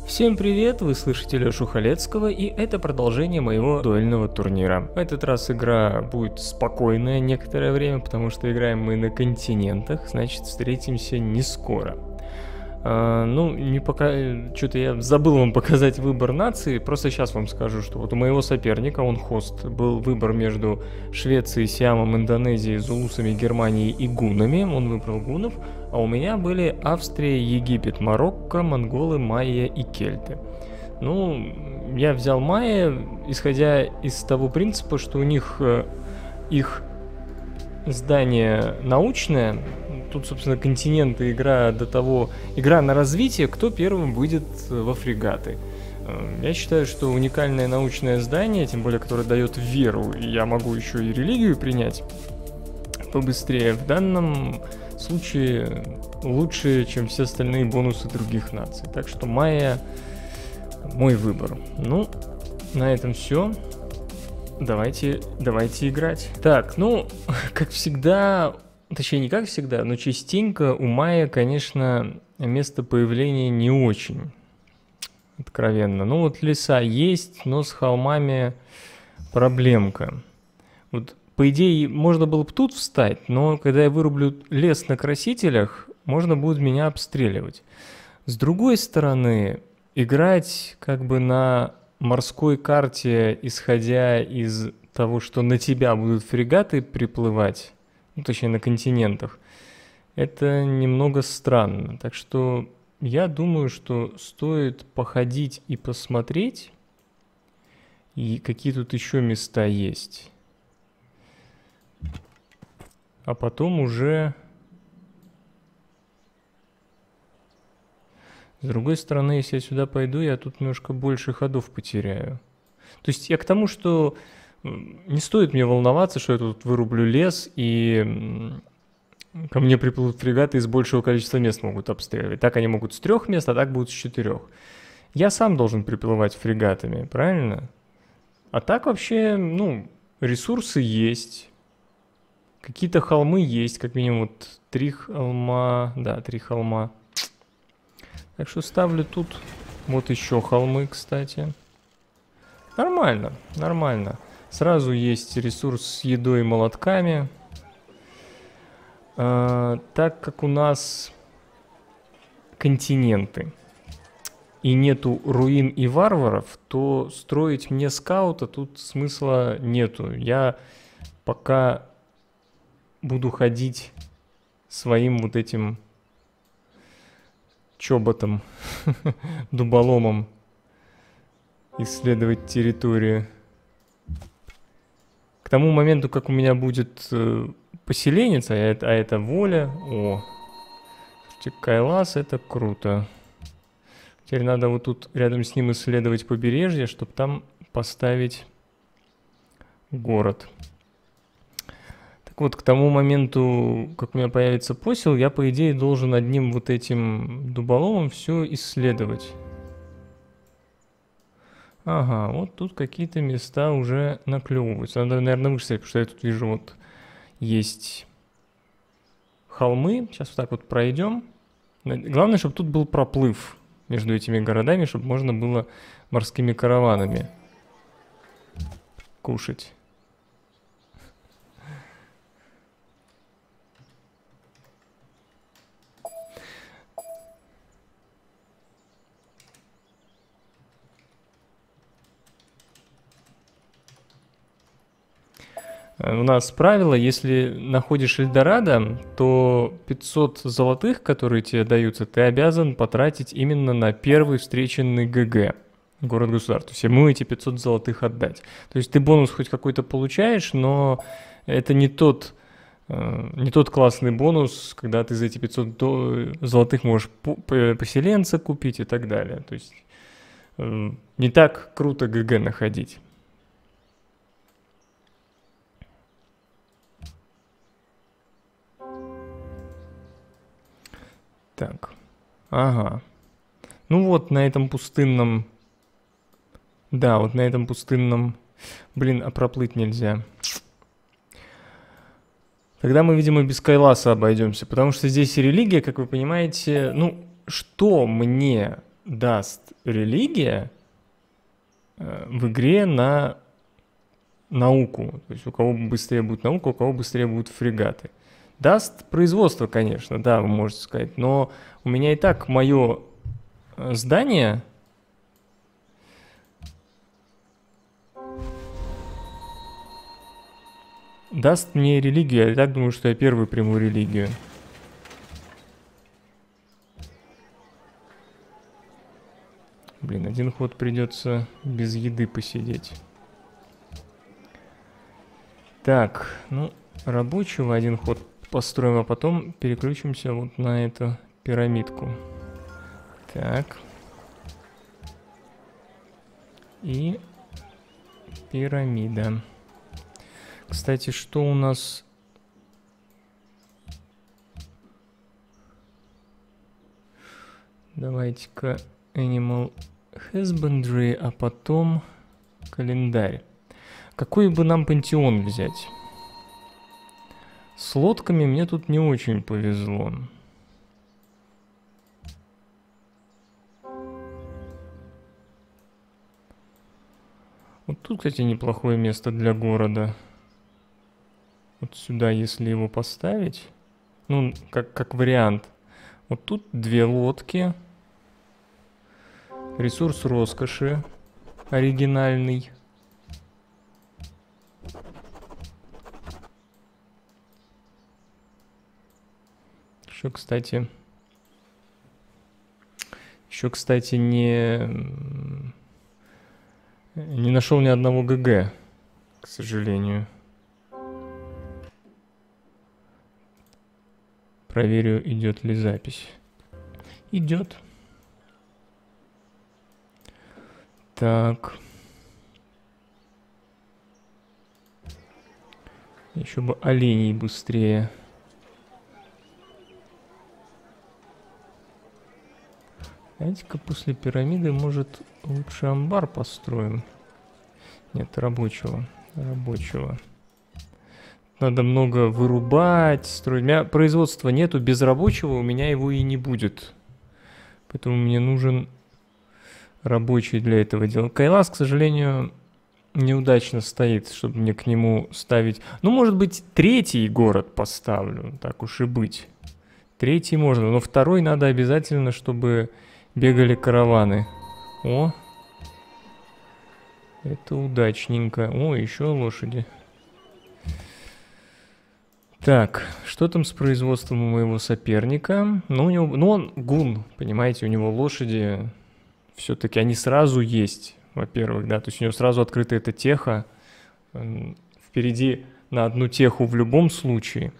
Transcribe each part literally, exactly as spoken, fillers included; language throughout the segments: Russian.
Всем привет, вы слышите Лёшу Халецкого, и это продолжение моего дуэльного турнира. В этот раз игра будет спокойная некоторое время, потому что играем мы на континентах, значит встретимся не скоро. А, ну, не пока... Что-то я забыл вам показать выбор нации, просто сейчас вам скажу, что вот у моего соперника, он хост, был выбор между Швецией, Сиамом, Индонезией, Зулусами, Германией и гуннами, он выбрал гуннов, а у меня были Австрия, Египет, Марокко, монголы, майя и кельты. Ну, я взял майя, исходя из того принципа, что у них э, их здание научное. Тут, собственно, континенты, игра до того... Игра на развитие, кто первым выйдет во фрегаты. Я считаю, что уникальное научное здание, тем более, которое дает веру, и я могу еще и религию принять побыстрее, в данном случае лучше, чем все остальные бонусы других наций. Так что майя мой выбор. Ну, на этом все. Давайте, давайте играть. Так, ну, как всегда, точнее не как всегда, но частенько у майя, конечно, место появления не очень откровенно. Ну вот леса есть, но с холмами проблемка. Вот по идее можно было бы тут встать, но когда я вырублю лес на красителях, можно будет меня обстреливать. С другой стороны, играть как бы на морской карте, исходя из того, что на тебя будут фрегаты приплывать, ну, точнее на континентах, это немного странно. Так что я думаю, что стоит походить и посмотреть, и какие тут еще места есть. А потом уже... С другой стороны, если я сюда пойду, я тут немножко больше ходов потеряю. То есть я к тому, что не стоит мне волноваться, что я тут вырублю лес, и ко мне приплывут фрегаты из большего количества мест могут обстреливать. Так они могут с трех мест, а так будут с четырех. Я сам должен приплывать фрегатами, правильно? А так вообще, ну, ресурсы есть. Какие-то холмы есть, как минимум вот три холма, да, три холма. Так что ставлю тут вот еще холмы, кстати. Нормально, нормально. Сразу есть ресурс с едой и молотками. А, так как у нас континенты и нету руин и варваров, то строить мне скаута тут смысла нету. Я пока буду ходить своим вот этим чоботом, дуболомом, исследовать территорию. К тому моменту, как у меня будет э, поселенец, а это, а это воля, о, Кайлас, это круто. Теперь надо вот тут рядом с ним исследовать побережье, чтобы там поставить город. Вот к тому моменту, как у меня появится посел, я, по идее, должен одним вот этим дуболомом все исследовать. Ага, вот тут какие-то места уже наклевываются. Надо, наверное, вышить, потому что я тут вижу, вот есть холмы. Сейчас вот так вот пройдем. Главное, чтобы тут был проплыв между этими городами, чтобы можно было морскими караванами кушать. У нас правило, если находишь Эльдорадо, то пятьсот золотых, которые тебе даются, ты обязан потратить именно на первый встреченный ГГ, город-государство. То есть ему эти пятьсот золотых отдать. То есть ты бонус хоть какой-то получаешь, но это не тот, не тот классный бонус, когда ты за эти пятьсот золотых можешь поселенца купить и так далее. То есть не так круто ГГ находить. Так, ага. Ну вот на этом пустынном... Да, вот на этом пустынном... Блин, а проплыть нельзя. Тогда мы, видимо, без Кайласа обойдемся, потому что здесь религия, как вы понимаете... Ну, что мне даст религия э, в игре на науку. То есть у кого быстрее будет наука, у кого быстрее будут фрегаты. Даст производство, конечно, да, вы можете сказать. Но у меня и так мое здание... даст мне религию. Я так думаю, что я первый приму религию. Блин, один ход придется без еды посидеть. Так, ну, рабочего один ход построим, а потом переключимся вот на эту пирамидку. Так. И пирамида. Кстати, что у нас... Давайте-ка Animal Husbandry, а потом календарь. Какой бы нам пантеон взять? С лодками мне тут не очень повезло. Вот тут, кстати, неплохое место для города. Вот сюда, если его поставить. Ну, как, как вариант. Вот тут две лодки. Ресурс роскоши. Оригинальный. Еще, кстати... Еще, кстати, не... Не нашел ни одного ГГ, к сожалению. Проверю, идет ли запись. Идет. Так. Еще бы оленей быстрее. Давайте-ка после пирамиды, может, лучше амбар построим. Нет, рабочего. Рабочего. Надо много вырубать, строить. У меня производства нету, без рабочего у меня его и не будет. Поэтому мне нужен рабочий для этого дела. Кайлас, к сожалению, неудачно стоит, чтобы мне к нему ставить. Ну, может быть, третий город поставлю, так уж и быть. Третий можно, но второй надо обязательно, чтобы бегали караваны. О! Это удачненько. О, еще лошади. Так, что там с производством у моего соперника? Ну, у него, ну он гун, понимаете, у него лошади все-таки, они сразу есть, во-первых, да, то есть у него сразу открыта эта теха. Впереди на одну теху в любом случае.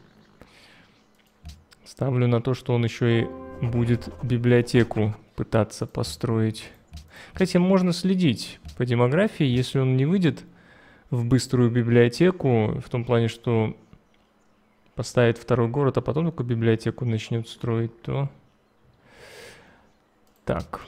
Ставлю на то, что он еще и будет библиотеку пытаться построить. Кстати, можно следить по демографии, если он не выйдет в быструю библиотеку, в том плане, что поставит второй город, а потом только библиотеку начнет строить, то... Так.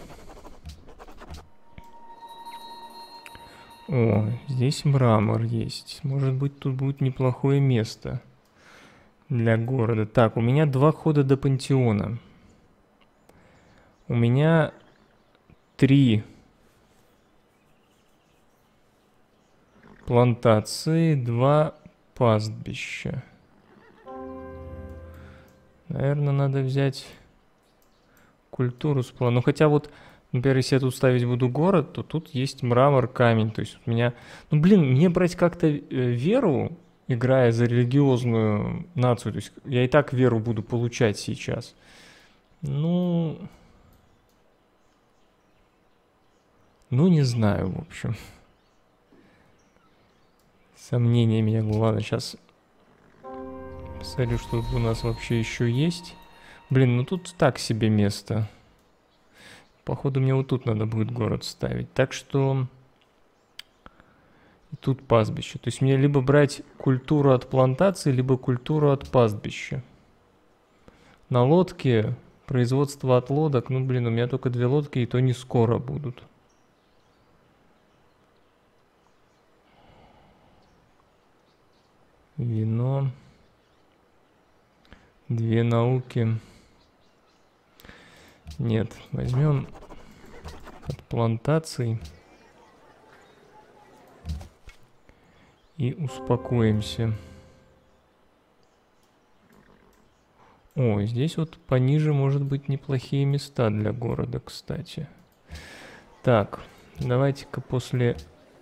О, здесь мрамор есть. Может быть, тут будет неплохое место для города. Так, у меня два хода до пантеона. У меня три плантации, два пастбища. Наверное, надо взять культуру с плана. Ну, хотя вот, например, если я тут ставить буду город, то тут есть мрамор, камень. То есть у меня... Ну, блин, мне брать как-то веру, играя за религиозную нацию. То есть я и так веру буду получать сейчас. Ну... Ну, не знаю, в общем. Сомнения меня. Ладно, сейчас... Посмотрю, что у нас вообще еще есть. Блин, ну тут так себе место. Походу, мне вот тут надо будет город ставить. Так что... И тут пастбище. То есть мне либо брать культуру от плантации, либо культуру от пастбища. На лодке производство от лодок. Ну, блин, у меня только две лодки, и то не скоро будут. Вино. Две науки. Нет, возьмем от плантаций. И успокоимся. О, здесь вот пониже может быть неплохие места для города, кстати. Так, давайте-ка после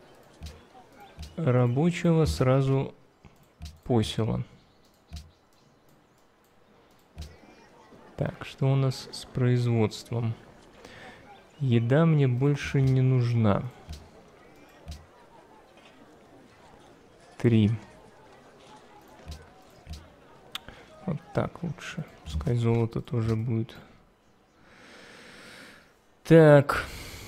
рабочего сразу посела. Так, что у нас с производством? Еда мне больше не нужна. Три. Вот так лучше. Пускай золото тоже будет. Так.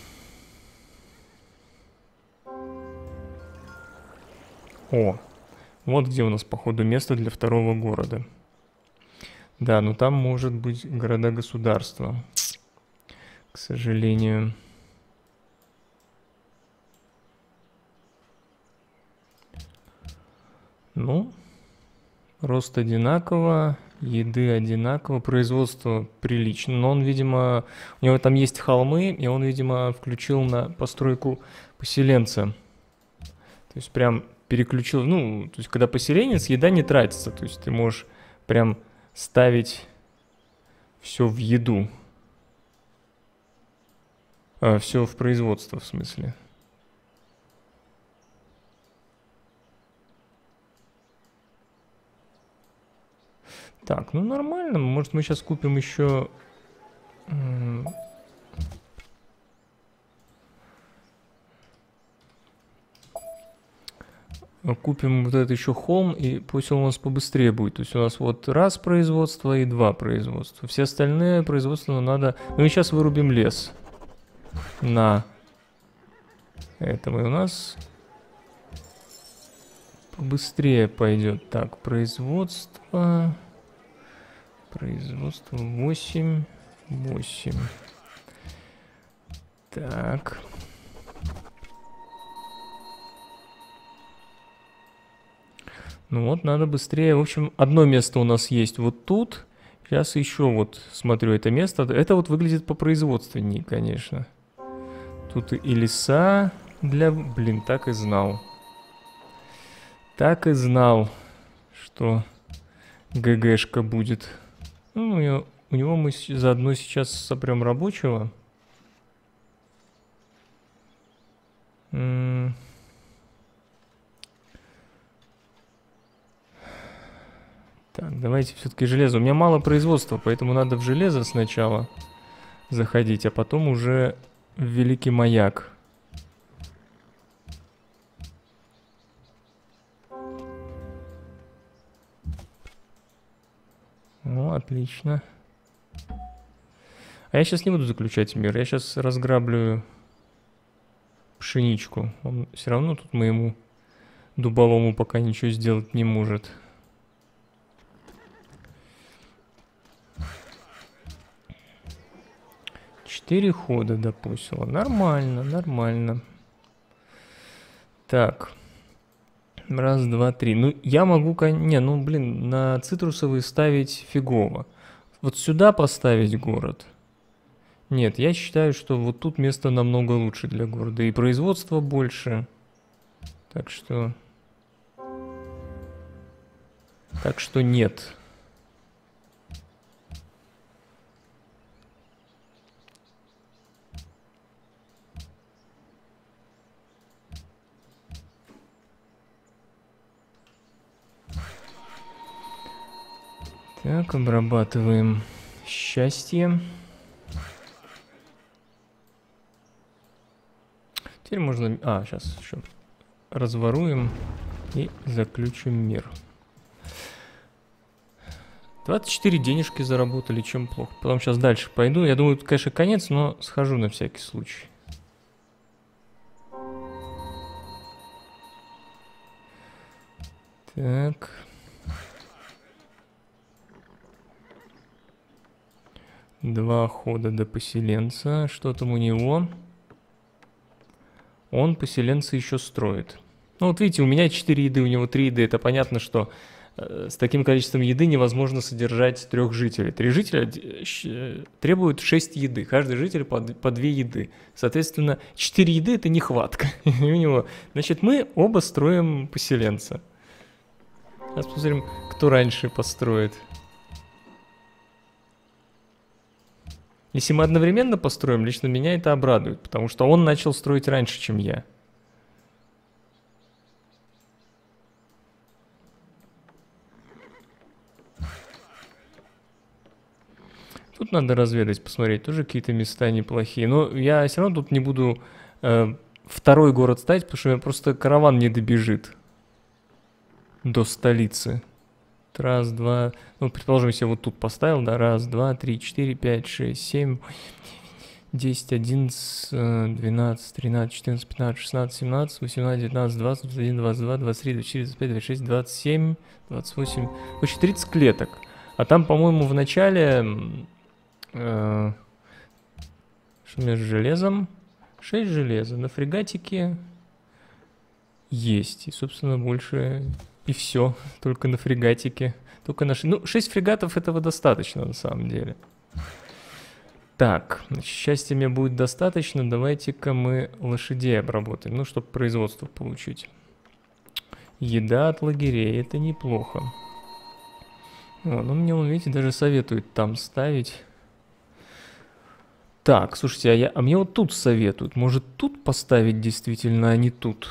О, вот где у нас, походу, место для второго города. Да, но там может быть города-государства. К сожалению. Ну, рост одинаково, еды одинаково, производство прилично. Но он, видимо, у него там есть холмы, и он, видимо, включил на постройку поселенца. То есть прям переключил, ну, то есть когда поселенец, еда не тратится. То есть ты можешь прям ставить все в еду. А, все в производство, в смысле. Так, ну нормально. Может, мы сейчас купим еще... Купим вот этот еще холм, и пусть он у нас побыстрее будет. То есть у нас вот раз производство и два производства. Все остальные производства нам надо... Ну и сейчас вырубим лес. На этом. И у нас побыстрее пойдет. Так, производство... Производство восемь. восемь. Так. Ну вот, надо быстрее. В общем, одно место у нас есть вот тут. Сейчас еще вот смотрю это место. Это вот выглядит попроизводственнее, конечно. Тут и леса для... Блин, так и знал. Так и знал, что ГГшка будет. Ну, у него, у него мы заодно сейчас сопрем рабочего. М-м- Так, давайте все-таки железо. У меня мало производства, поэтому надо в железо сначала заходить, а потом уже в Великий Маяк. Ну, отлично. А я сейчас не буду заключать мир. Я сейчас разграблю пшеничку. Он все равно тут моему дуболому пока ничего сделать не может. Четыре хода допустила. Нормально, нормально. Так. Раз, два, три. Ну, я могу... Не, ну, блин, на цитрусовые ставить фигово. Вот сюда поставить город. Нет, я считаю, что вот тут место намного лучше для города. И производство больше. Так что... Так что нет. Так, обрабатываем счастье. Теперь можно... А, сейчас еще разворуем и заключим мир. двадцать четыре денежки заработали, чем плохо. Потом сейчас дальше пойду. Я думаю, это, конечно, конец, но схожу на всякий случай. Так... Два хода до поселенца. Что там у него? Он поселенца еще строит. Ну вот видите, у меня четыре еды, у него три еды. Это понятно, что с таким количеством еды невозможно содержать трех жителей. Три жителя требуют шесть еды, каждый житель по, по две еды. Соответственно, четыре еды — это нехватка у него. Значит, мы оба строим поселенца. Сейчас посмотрим, кто раньше построит. Если мы одновременно построим, лично меня это обрадует, потому что он начал строить раньше, чем я. Тут надо разведать, посмотреть, тоже какие-то места неплохие. Но я все равно тут не буду э, второй город ставить, потому что просто караван не добежит до столицы. Раз, два, ну, предположим, если я вот тут поставил, да, раз, два, три, четыре, пять, шесть, семь, десять, одиннадцать, двенадцать, тринадцать, четырнадцать, пятнадцать, шестнадцать, семнадцать, восемнадцать, девятнадцать, двадцать, двадцать один, двадцать два, двадцать три, двадцать четыре, двадцать пять, двадцать шесть, двадцать семь, двадцать восемь, вообще тридцать клеток. А там, по-моему, в начале, э, что у меня с железом? шесть железа. На фрегатике есть. И, собственно, больше и все. Только на фрегатике. Только на... Ну, шесть фрегатов этого достаточно, на самом деле. Так, значит, счастья мне будет достаточно. Давайте-ка мы лошадей обработаем. Ну, чтобы производство получить. Еда от лагерей. Это неплохо. О, ну, мне, он, видите, даже советует там ставить. Так, слушайте, а, я, а мне вот тут советуют. Может, тут поставить действительно, а не тут?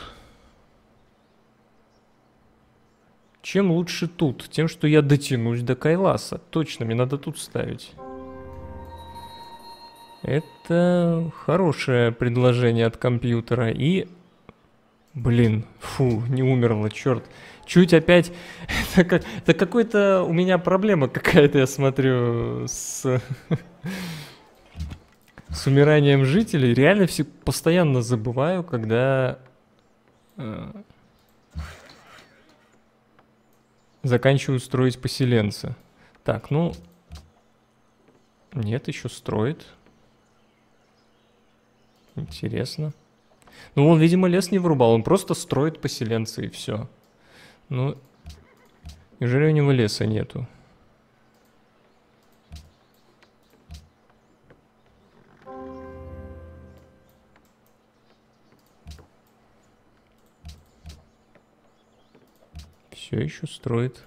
Чем лучше тут? Тем, что я дотянусь до Кайласа. Точно, мне надо тут ставить. Это хорошее предложение от компьютера. И... Блин, фу, не умерло, черт. Чуть опять... Это, как... Это какой-то у меня проблема какая-то, я смотрю, с... с умиранием жителей. Реально все постоянно забываю, когда... заканчиваю строить поселенца. Так, ну... Нет, еще строит. Интересно. Ну, он, видимо, лес не вырубал. Он просто строит поселенца и все. Ну, неужели у него леса нету? Все еще строит.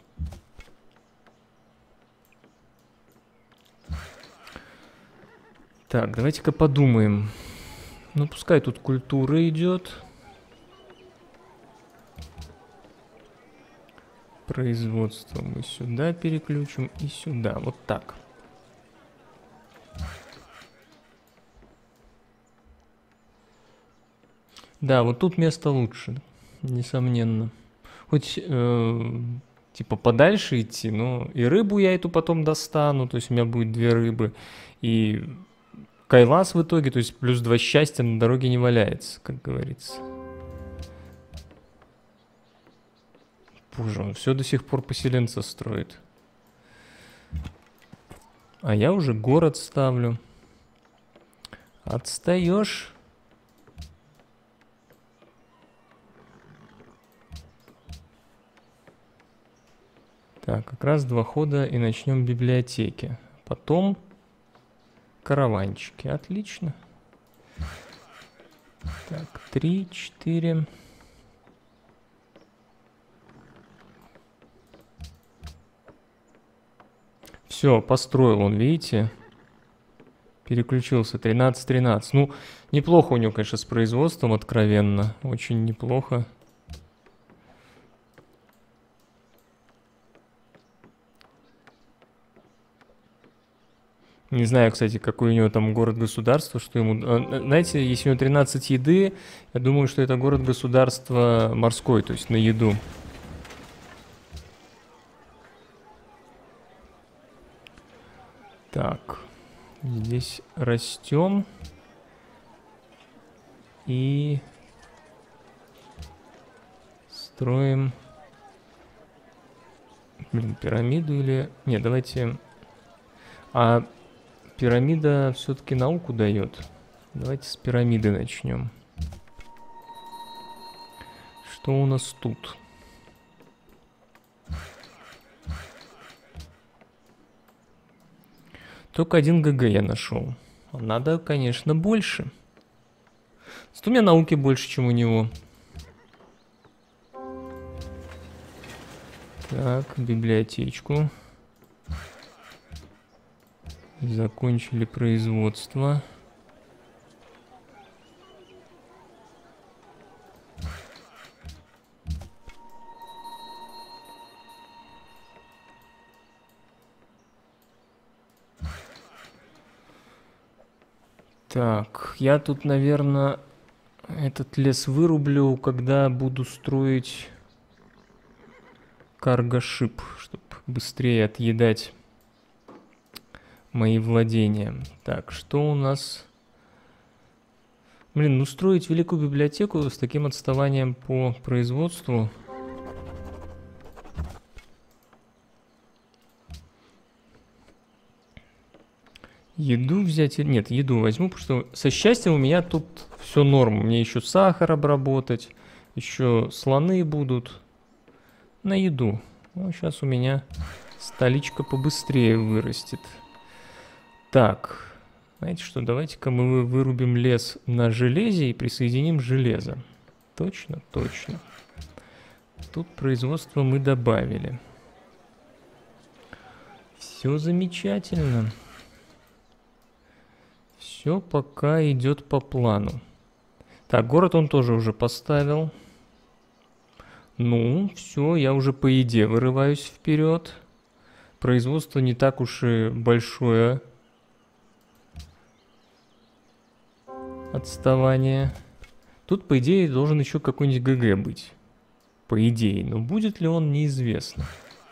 Так, давайте-ка подумаем. Ну, пускай тут культура идет. Производство мы сюда переключим и сюда. Вот так. Да, вот тут место лучше, несомненно. Хоть, э, типа, подальше идти, но и рыбу я эту потом достану, то есть у меня будет две рыбы. И Кайлас в итоге, то есть плюс два счастья на дороге не валяется, как говорится. Боже, он все до сих пор поселенца строит. А я уже город ставлю. Отстаешь. Так, как раз два хода и начнем библиотеки. Потом караванчики. Отлично. Так, три, четыре. Все, построил он, видите? Переключился. тринадцать тринадцать. Ну, неплохо у него, конечно, с производством, откровенно. Очень неплохо. Не знаю, кстати, какой у него там город-государство, что ему... Знаете, если у него тринадцать еды, я думаю, что это город-государство морской, то есть на еду. Так, здесь растем. И строим... Блин, пирамиду или... Нет, давайте... А... Пирамида все-таки науку дает. Давайте с пирамиды начнем. Что у нас тут? Только один ГГ я нашел. Надо, конечно, больше. У меня науки больше, чем у него. Так, библиотечку. Закончили производство. Так, я тут, наверное, этот лес вырублю, когда буду строить карго-шип, чтобы быстрее отъедать мои владения. Так, что у нас? Блин, ну строить великую библиотеку с таким отставанием по производству. Еду взять? Нет, еду возьму, потому что со счастьем у меня тут все норм. Мне еще сахар обработать, еще слоны будут. На еду. Ну, сейчас у меня столичка побыстрее вырастет. Так, знаете что, давайте-ка мы вырубим лес на железе и присоединим железо. Точно, точно. Тут производство мы добавили. Все замечательно. Все пока идет по плану. Так, город он тоже уже поставил. Ну, все, я уже по еде вырываюсь вперед. Производство не так уж и большое отставание. Тут, по идее, должен еще какой-нибудь ГГ быть. По идее, но будет ли он, неизвестно.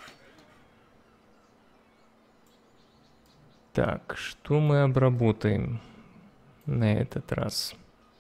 Так, что мы обработаем на этот раз?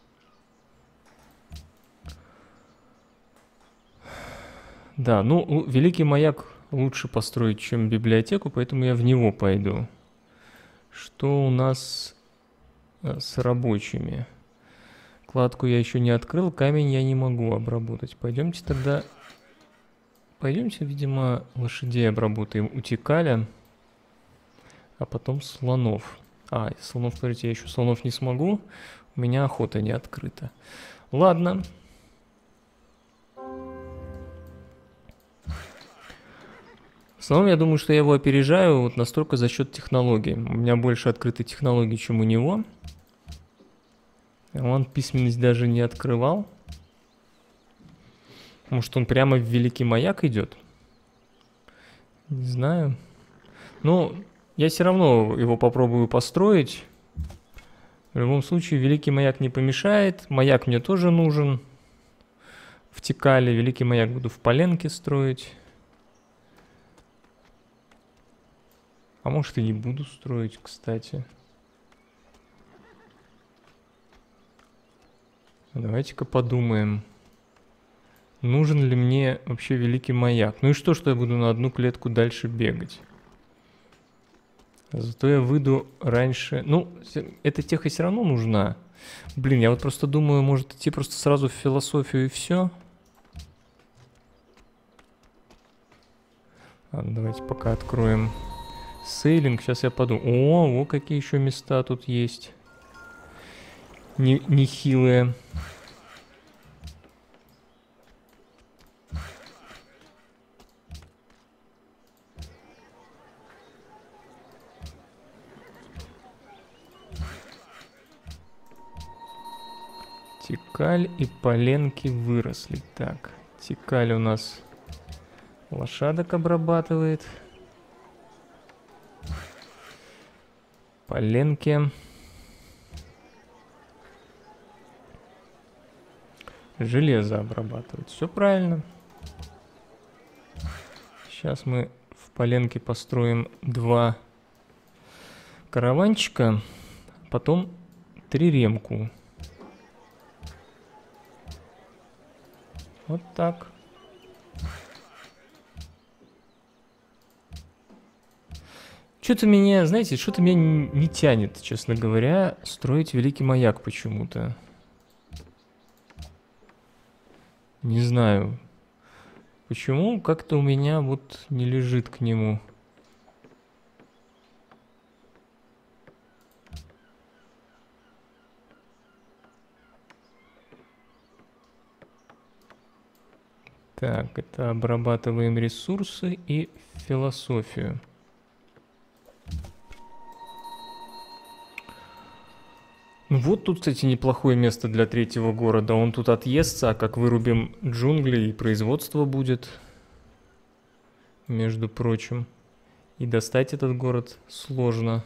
Да, ну, Великий Маяк лучше построить, чем библиотеку, поэтому я в него пойду. Что у нас с рабочими? Кладку я еще не открыл, камень я не могу обработать. Пойдемте тогда... Пойдемте, видимо, лошадей обработаем. Утекали, а потом слонов. А, слонов, смотрите, я еще слонов не смогу. У меня охота не открыта. Ладно. В основном, я думаю, что я его опережаю вот настолько за счет технологий. У меня больше открытой технологий, чем у него. Он письменность даже не открывал. Может, он прямо в Великий Маяк идет? Не знаю. Ну, я все равно его попробую построить. В любом случае, Великий Маяк не помешает. Маяк мне тоже нужен. В Тикале Великий Маяк буду в Поленке строить. А может и не буду строить, кстати. Давайте-ка подумаем. Нужен ли мне вообще Великий Маяк? Ну и что, что я буду на одну клетку дальше бегать? Зато я выйду раньше... Ну, эта теха все равно нужна. Блин, я вот просто думаю, может идти просто сразу в философию и все. Ладно, давайте пока откроем сейлинг. Сейчас я подумаю. О, вот какие еще места тут есть. Не, нехилые. Тикаль и Поленки выросли. Так, Тикаль у нас лошадок обрабатывает. Поленки. Железо обрабатывает. Все правильно. Сейчас мы в Поленке построим два караванчика, потом триремку. Вот так. Что-то меня, знаете, что-то меня не тянет, честно говоря, строить Великий Маяк почему-то. Не знаю. Почему как-то у меня вот не лежит к нему. Так, это обрабатываем ресурсы и философию. Вот тут, кстати, неплохое место для третьего города. Он тут отъестся, а как вырубим джунгли, и производство будет, между прочим. И достать этот город сложно.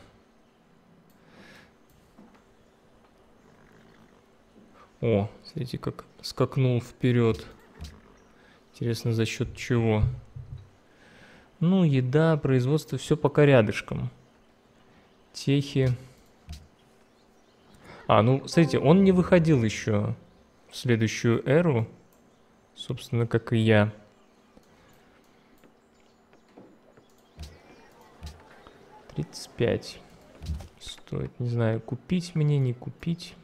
О, смотрите, как скакнул вперед. Интересно, за счет чего? Ну, еда, производство, все пока рядышком. Техи. А, ну, смотрите, он не выходил еще в следующую эру, собственно, как и я. тридцать пять. Стоит, не знаю, купить мне, не купить.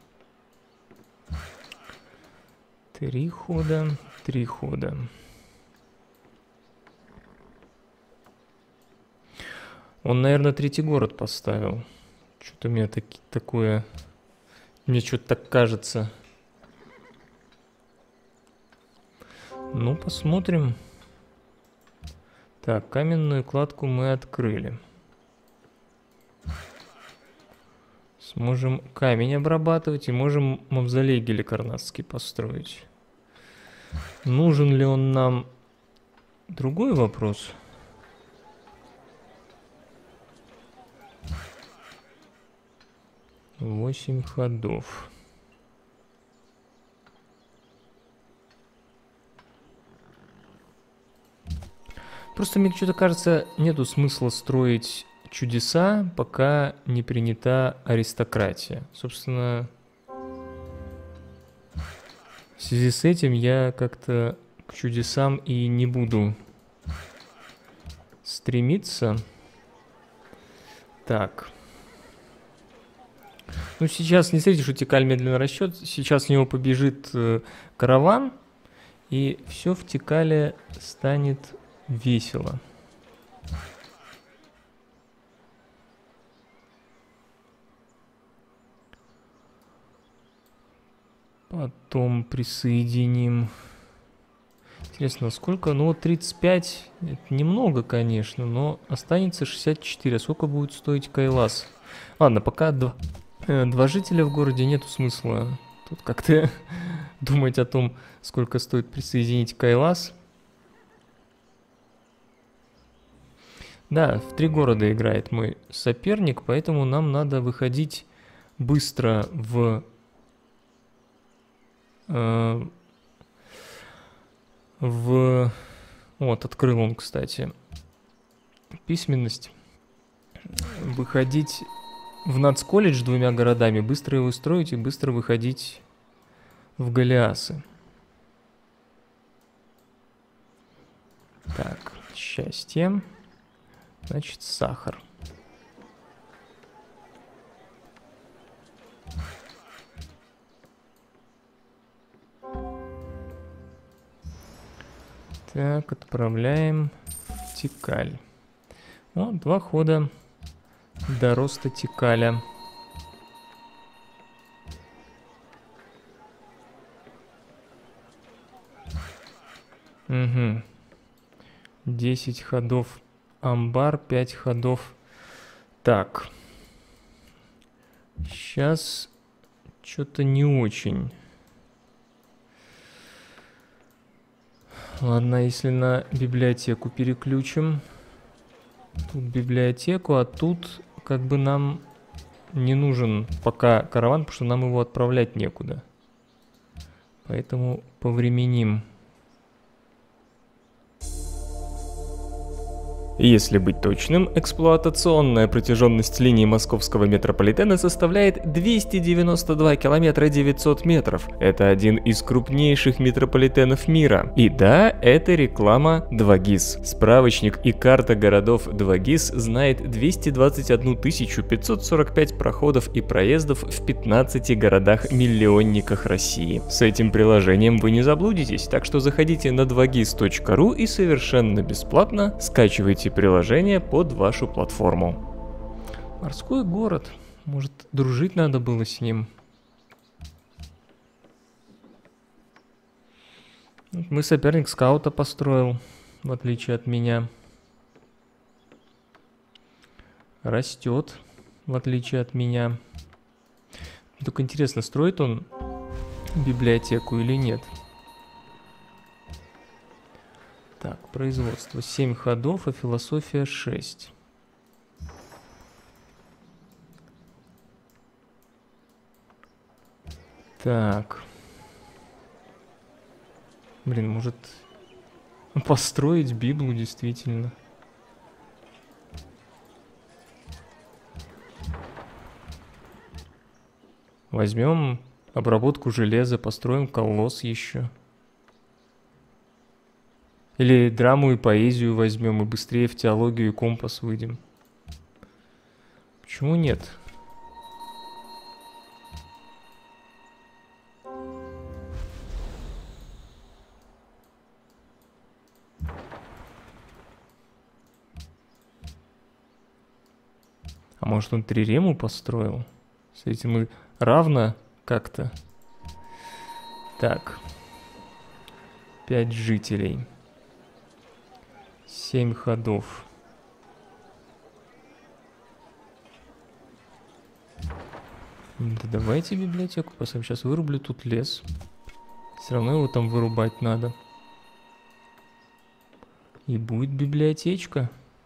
Три хода, три хода. Он, наверное, третий город поставил. Что-то у меня таки, такое... Мне что-то так кажется. Ну, посмотрим. Так, каменную кладку мы открыли. Сможем камень обрабатывать и можем мавзолей геликарнасский построить. Нужен ли он нам? Другой вопрос. Восемь ходов. Просто мне что-то кажется, нету смысла строить чудеса, пока не принята аристократия. Собственно, в связи с этим я как-то к чудесам и не буду стремиться. Так. Ну, сейчас не смотрите, что Тикаль медленно расчет. Сейчас в него побежит э, караван, и все в Тикале станет весело. Потом присоединим. Интересно, сколько? Ну, вот тридцать пять. Это немного, конечно, но останется шестьдесят четыре. А сколько будет стоить Кайлас? Ладно, пока два, э, два жителя в городе, нету смысла тут как-то думать о том, сколько стоит присоединить Кайлас. Да, в три города играет мой соперник, поэтому нам надо выходить быстро в... Э, в... Вот, открыл он, кстати, письменность. Выходить в нацколледж двумя городами, быстро его строить и быстро выходить в Голиасы. Так, счастье. Значит, сахар. Так, отправляем в Тикаль. О, два хода до роста Тикаля. Угу. десять ходов амбар, пять ходов. Так. Сейчас что-то не очень. Ладно, если на библиотеку переключим. Тут библиотеку, а тут как бы нам не нужен пока караван, потому что нам его отправлять некуда. Поэтому повременим. Если быть точным, эксплуатационная протяженность линии московского метрополитена составляет двести девяносто два километра девятьсот метров. Это один из крупнейших метрополитенов мира. И да, это реклама два гис. Справочник и карта городов два гис знает двести двадцать одну тысячу пятьсот сорок пять проходов и проездов в пятнадцати городах-миллионниках России. С этим приложением вы не заблудитесь, так что заходите на два гис точка ру и совершенно бесплатно скачивайте приложение под вашу платформу. Морской город. Может, дружить надо было с ним? Мой соперник скаута построил, в отличие от меня. Растет, в отличие от меня. Только интересно, строит он библиотеку или нет? Так, производство семь ходов, а философия шесть. Так. Блин, может построить Библу действительно. Возьмем обработку железа, построим колосс еще. Или драму и поэзию возьмем и быстрее в теологию и компас выйдем. Почему нет? А может он трирему построил? С этим и равно как-то. Так. Пять жителей. Семь ходов. Да давайте библиотеку поставим. Сейчас вырублю тут лес. Все равно его там вырубать надо. И будет библиотечка.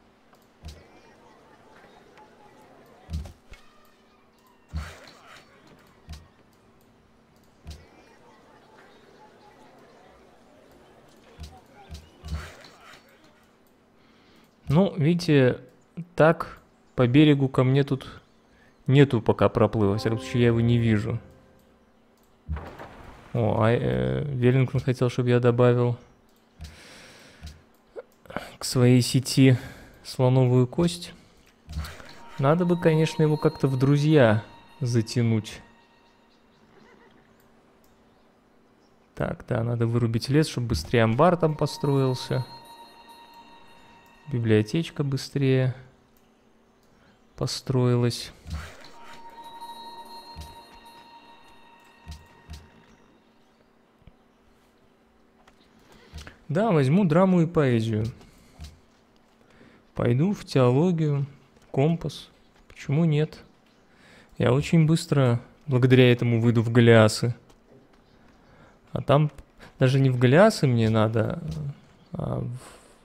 Ну, видите, так по берегу ко мне тут нету пока проплыва. Во всяком случае, я его не вижу. О, а э, Веллингтон хотел, чтобы я добавил к своей сети слоновую кость. Надо бы, конечно, его как-то в друзья затянуть. Так, да, надо вырубить лес, чтобы быстрее амбар там построился. Библиотечка быстрее построилась. Да, возьму драму и поэзию. Пойду в теологию, компас. Почему нет? Я очень быстро, благодаря этому, выйду в Голиасы. А там даже не в Голиасы мне надо, а в...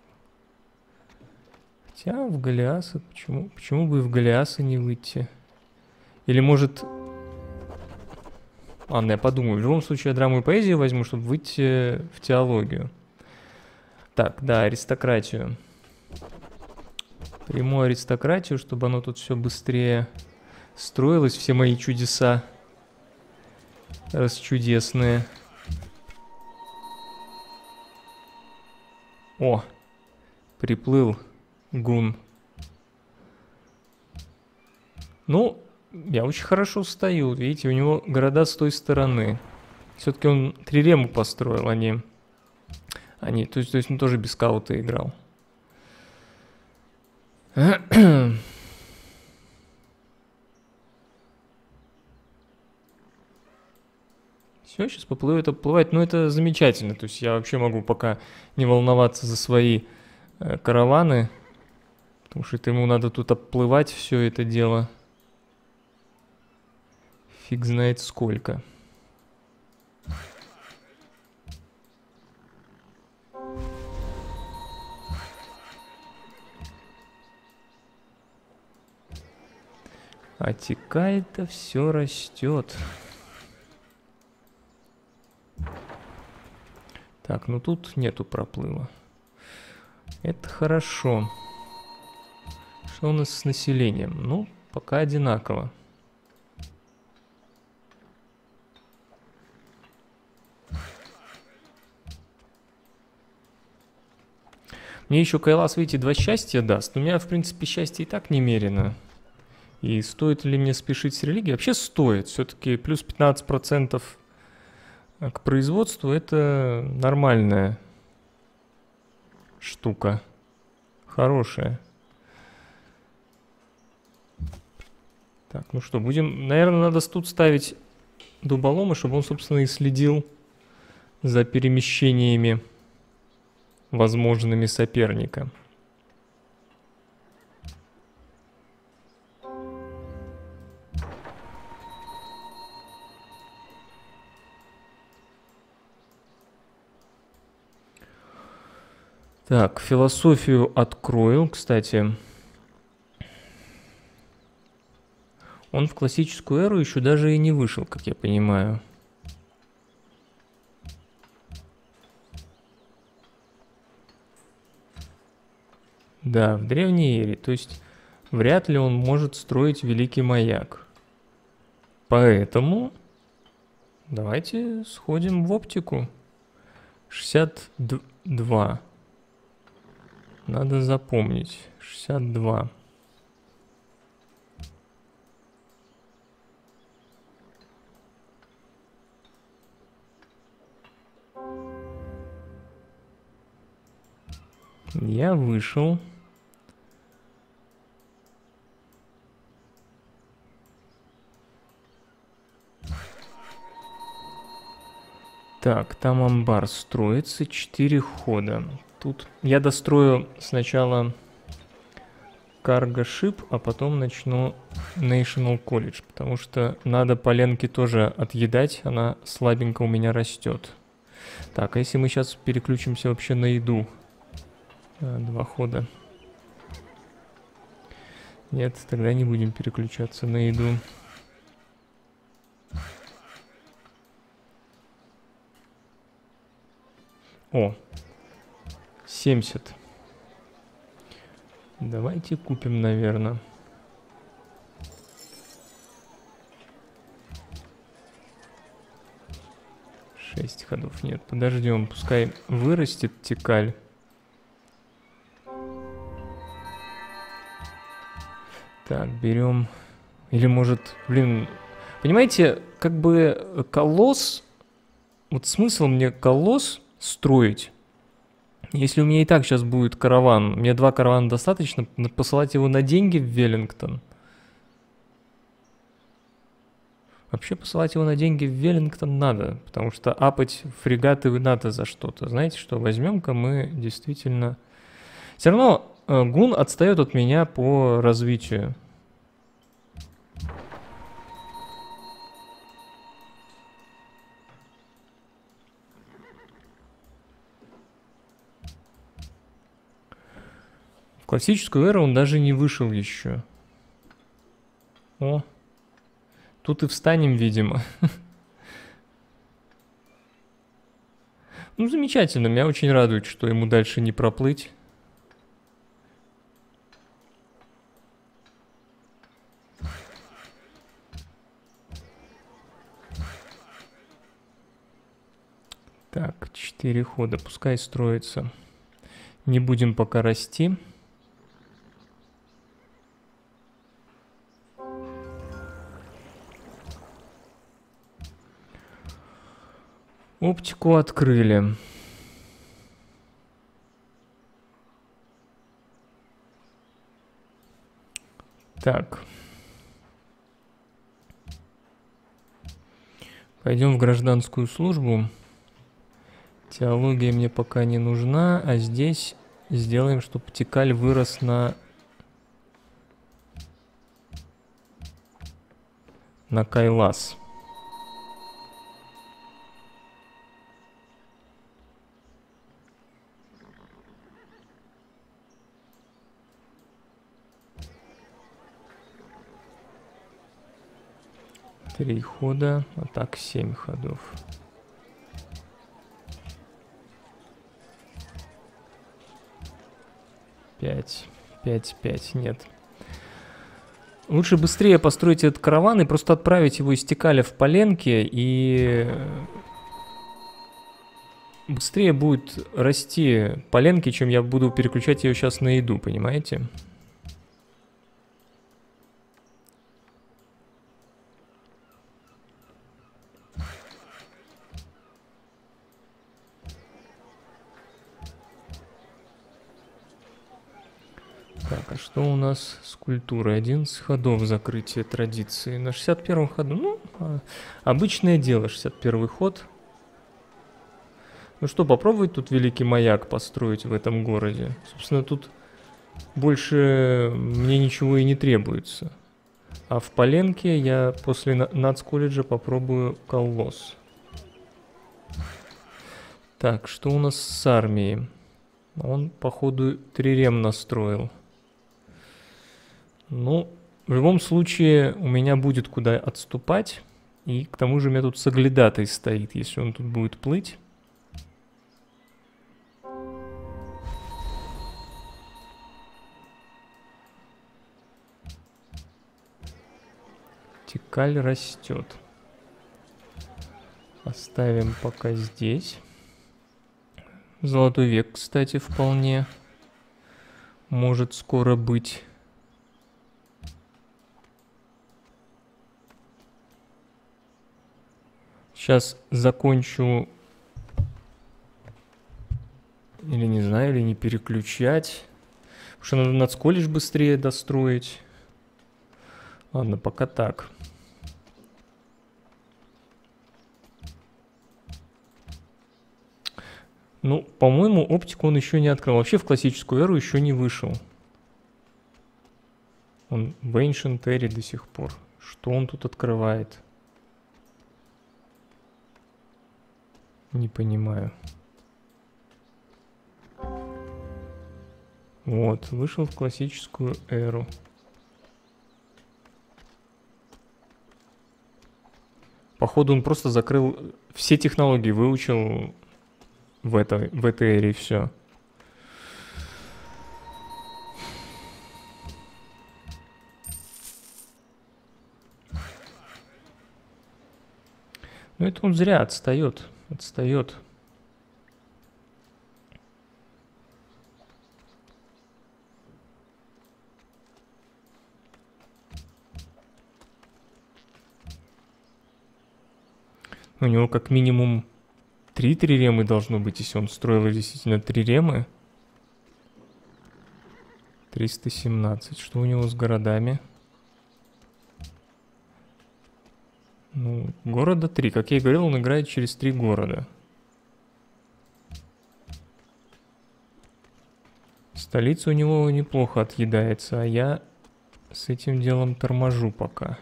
Хотя в Голиасы, почему, почему бы и в Голиасы не выйти? Или может... Ладно, я подумаю. В любом случае я драму и поэзию возьму, чтобы выйти в теологию. Так, да, аристократию. Приму аристократию, чтобы оно тут все быстрее строилось. Все мои чудеса расчудесные. О, приплыл гун. Ну, я очень хорошо стою. Видите, у него города с той стороны. Все-таки он трирему построил, а не... А не, то есть, то есть он тоже без скаута играл. Все, сейчас поплывет, оплывать. Ну, это замечательно. То есть я вообще могу пока не волноваться за свои э, караваны. Потому что это ему надо тут обплывать все это дело. Фиг знает сколько. А текает-то все растет. Так, ну тут нету проплыва. Это хорошо. Что у нас с населением? Ну, пока одинаково. Мне еще Кайлас, видите, два счастья даст. У меня, в принципе, счастье и так немерено. И стоит ли мне спешить с религией? Вообще стоит. Все-таки плюс пятнадцать процентов к производству — это нормальная штука. Хорошая. Так, ну что, будем... Наверное, надо тут ставить дуболома, чтобы он, собственно, и следил за перемещениями возможными соперника. Так, философию открою, кстати. Он в классическую эру еще даже и не вышел, как я понимаю. Да, в древней эре. То есть вряд ли он может строить великий маяк. Поэтому давайте сходим в оптику. шестьдесят два. Надо запомнить. шестьдесят два. Я вышел. Так, там амбар строится, четыре хода. Тут я дострою сначала Cargo Ship, а потом начну National College, потому что надо поленки тоже отъедать, она слабенько у меня растет. Так, а если мы сейчас переключимся вообще на еду? А, два хода. Нет, тогда не будем переключаться на еду. О, семьдесят. Давайте купим, наверное. шесть ходов. Нет, подождем, пускай вырастет Тикаль. Так, берем. Или может, блин, понимаете, как бы колосс, вот смысл мне колосс строить, если у меня и так сейчас будет караван, мне два каравана достаточно, посылать его на деньги в Веллингтон. Вообще посылать его на деньги в Веллингтон надо, потому что апать фрегаты надо за что-то. Знаете что, возьмем-ка мы действительно... Все равно э, Гун отстает от меня по развитию. В классическую эру он даже не вышел еще. О, тут и встанем, видимо. Ну, замечательно, меня очень радует, что ему дальше не проплыть. Так, четыре хода, пускай строится. Не будем пока расти. Оптику открыли. Так. Пойдем в гражданскую службу. Теология мне пока не нужна, а здесь сделаем, чтобы Тикаль вырос на... на Кайлас. Три хода, а так семь ходов. Пять, пять, пять, нет. Лучше быстрее построить этот караван и просто отправить его из Тикаля в Поленки, и быстрее будет расти Поленки, чем я буду переключать ее сейчас на еду, понимаете? Так, а что у нас с культурой? одиннадцать ходов закрытия традиции. На шестьдесят первом ходу, ну, обычное дело, шестьдесят первый ход. Ну что, попробовать тут великий маяк построить в этом городе? Собственно, тут больше мне ничего и не требуется. А в Поленке я после нацколледжа попробую колосс. Так, что у нас с армией? Он, походу, трирем настроил. Ну, в любом случае, у меня будет куда отступать. И к тому же у меня тут соглядатай стоит, если он тут будет плыть. Тикаль растет. Оставим пока здесь. Золотой век, кстати, вполне может скоро быть. Сейчас закончу. Или не знаю, или не переключать. Потому что надо нацколледж быстрее достроить. Ладно, пока так. Ну, по-моему, оптику он еще не открыл. Вообще в классическую эру еще не вышел. Он в Ancient Era до сих пор. Что он тут открывает? Не понимаю. Вот, вышел в классическую эру. Походу он просто закрыл все технологии, выучил в этой, в этой эре, все. Ну это он зря отстает, отстает. У него как минимум три триремы должно быть, если он строил действительно триремы. триста семнадцать. Что у него с городами? Ну, города три. Как я и говорил, он играет через три города. Столица у него неплохо отъедается, а я с этим делом торможу пока.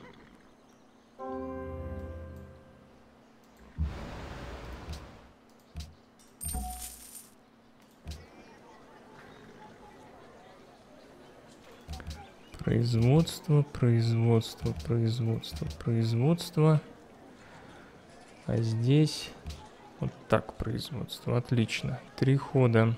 Производство, производство, производство, производство. А здесь вот так производство. Отлично. Три хода.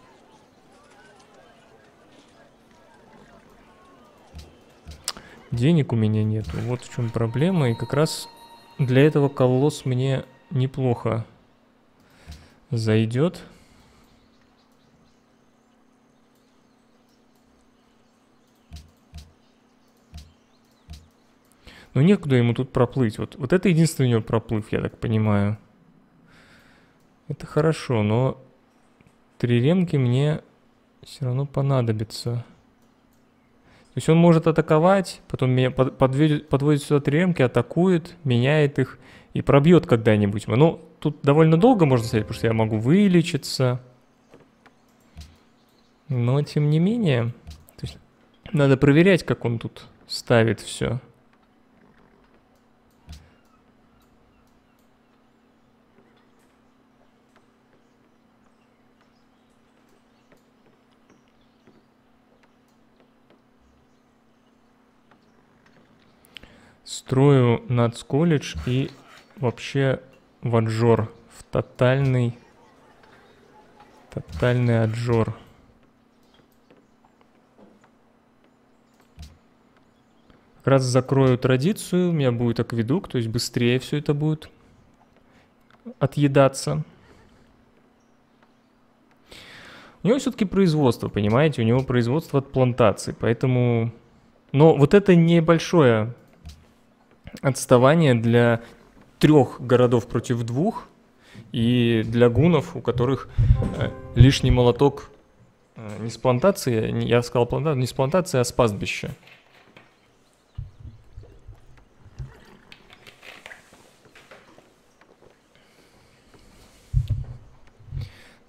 Денег у меня нету. Вот в чем проблема. И как раз для этого колосс мне неплохо зайдет. Но некуда ему тут проплыть. Вот, вот это единственный у него проплыв, я так понимаю. Это хорошо, но триремки мне все равно понадобятся. То есть он может атаковать, потом меня подводит, подводит сюда триремки, атакует, меняет их и пробьет когда-нибудь. Ну, тут довольно долго можно стоять, потому что я могу вылечиться. Но тем не менее, то есть надо проверять, как он тут ставит все. Строю нацколледж и вообще в аджор, в тотальный, тотальный аджор. Как раз закрою традицию, у меня будет акведук, то есть быстрее все это будет отъедаться. У него все-таки производство, понимаете, у него производство от плантаций, поэтому... Но вот это небольшое отставание для трех городов против двух и для гунов, у которых э, лишний молоток э, не с плантации, я сказал плантация, не с плантации, а с пастбища.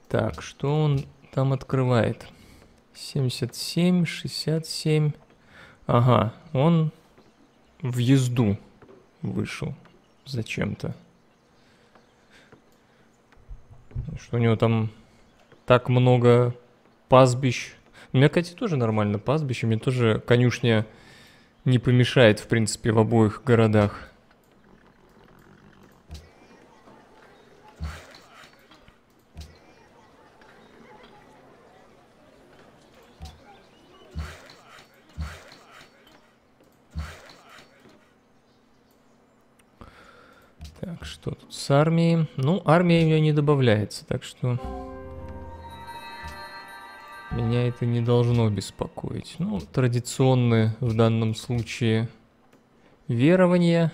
Так, что он там открывает? семьдесят семь, шестьдесят семь. Ага, он в езду вышел зачем-то. Что у него там так много пастбищ. У меня, кстати, тоже нормально пастбище. Мне тоже конюшня не помешает, в принципе, в обоих городах. Так, что тут с армией? Ну, армия у нее не добавляется, так что меня это не должно беспокоить. Ну, традиционные в данном случае верования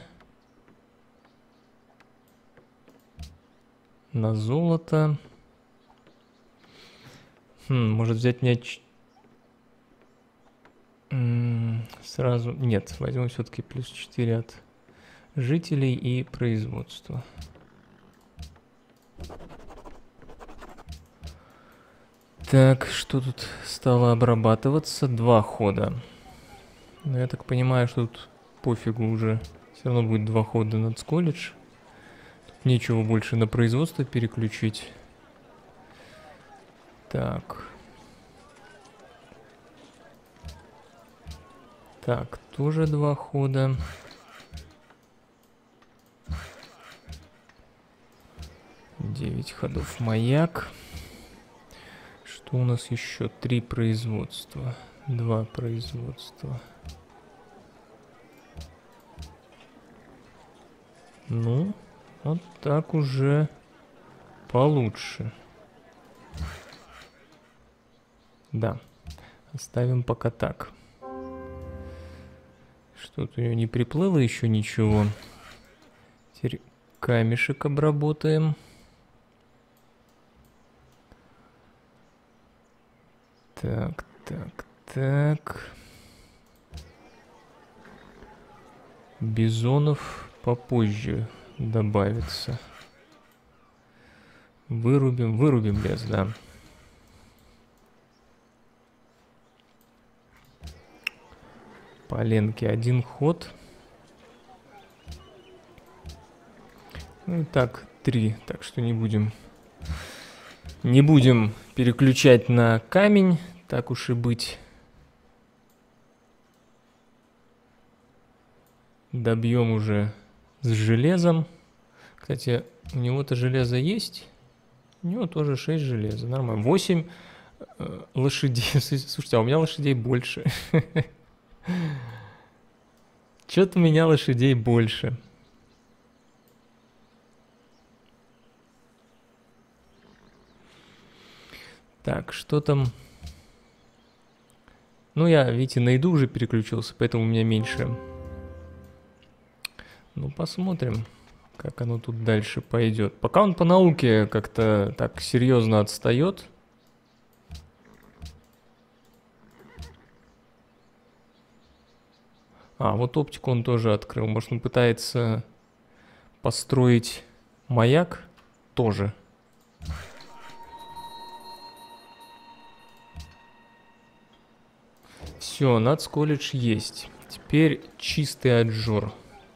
на золото. Хм, может взять мне ч... сразу... Нет, возьмем все-таки плюс четыре от жителей и производства. Так, что тут стало обрабатываться? Два хода. Но я так понимаю, что тут пофигу уже. Все равно будет два хода нацколледж. Тут нечего больше на производство переключить. Так. Так, тоже два хода. девять ходов маяк. Что у нас еще? Три производства. Два производства. Ну, вот так уже получше. Да, оставим пока так. Что-то у нее не приплыло еще ничего. Теперь камешек обработаем. Так, так, так. Бизонов попозже добавится. Вырубим, вырубим лес, да. Поленки один ход. Ну и так, три. Так что не будем... Не будем переключать на камень, так уж и быть. Добьем уже с железом. Кстати, у него-то железо есть. У него тоже шесть железа. Нормально. восемь э, лошадей. Слушайте, а у меня лошадей больше. Чё-то у меня лошадей больше. Так, что там? Ну, я, видите, на еду уже переключился, поэтому у меня меньше. Ну, посмотрим, как оно тут дальше пойдет. Пока он по науке как-то так серьезно отстает. А, вот оптику он тоже открыл. Может, он пытается построить маяк тоже. Все, нацколледж есть. Теперь чистый аджур.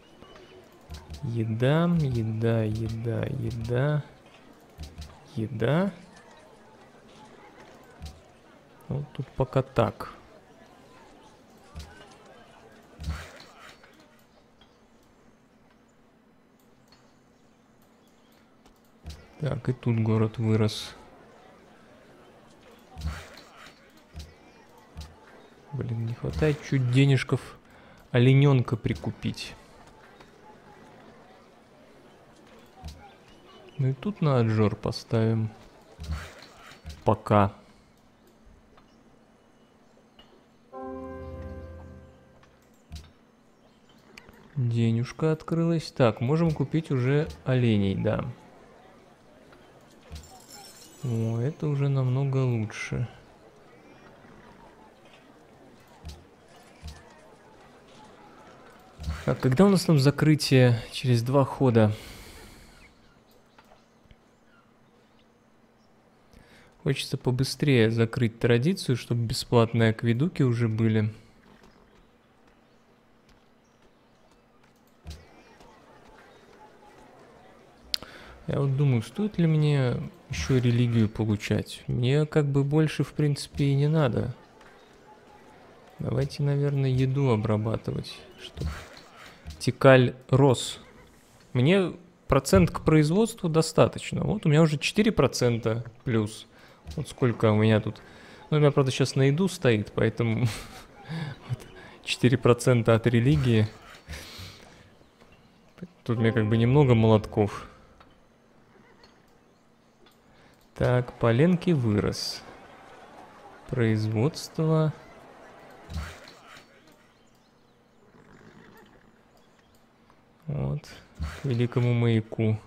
Еда, еда, еда, еда. Еда. Вот тут пока так. Так, и тут город вырос. Блин, не хватает чуть денежков олененка прикупить. Ну и тут на аджор поставим. Пока. Денежка открылась. Так, можем купить уже оленей, да. О, это уже намного лучше. Так, когда у нас там закрытие? Через два хода. Хочется побыстрее закрыть традицию, чтобы бесплатные акведуки уже были. Я вот думаю, стоит ли мне еще религию получать? Мне как бы больше, в принципе, и не надо. Давайте, наверное, еду обрабатывать, чтобы Тикаль рос. Мне процент к производству достаточно. Вот у меня уже четыре процента плюс. Вот сколько у меня тут. Ну, у меня, правда, сейчас на еду стоит, поэтому четыре процента от религии. Тут у меня как бы немного молотков. Так, поленки вырос. Производство. Вот, к великому маяку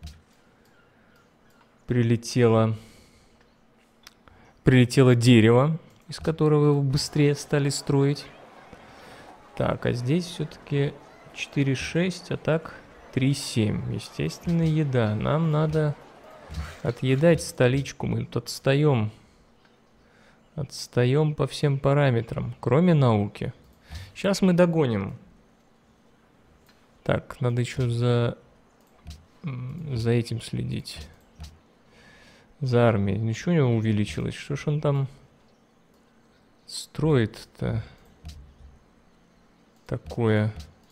прилетело, прилетело дерево, из которого его быстрее стали строить. Так, а здесь все-таки четыре шесть, а так три семь. Естественно, еда. Нам надо отъедать столичку. Мы тут отстаем. Отстаем по всем параметрам, кроме науки. Сейчас мы догоним. Так, надо еще за, за этим следить. За армией. Ничего у него увеличилось. Что ж он там строит-то такое?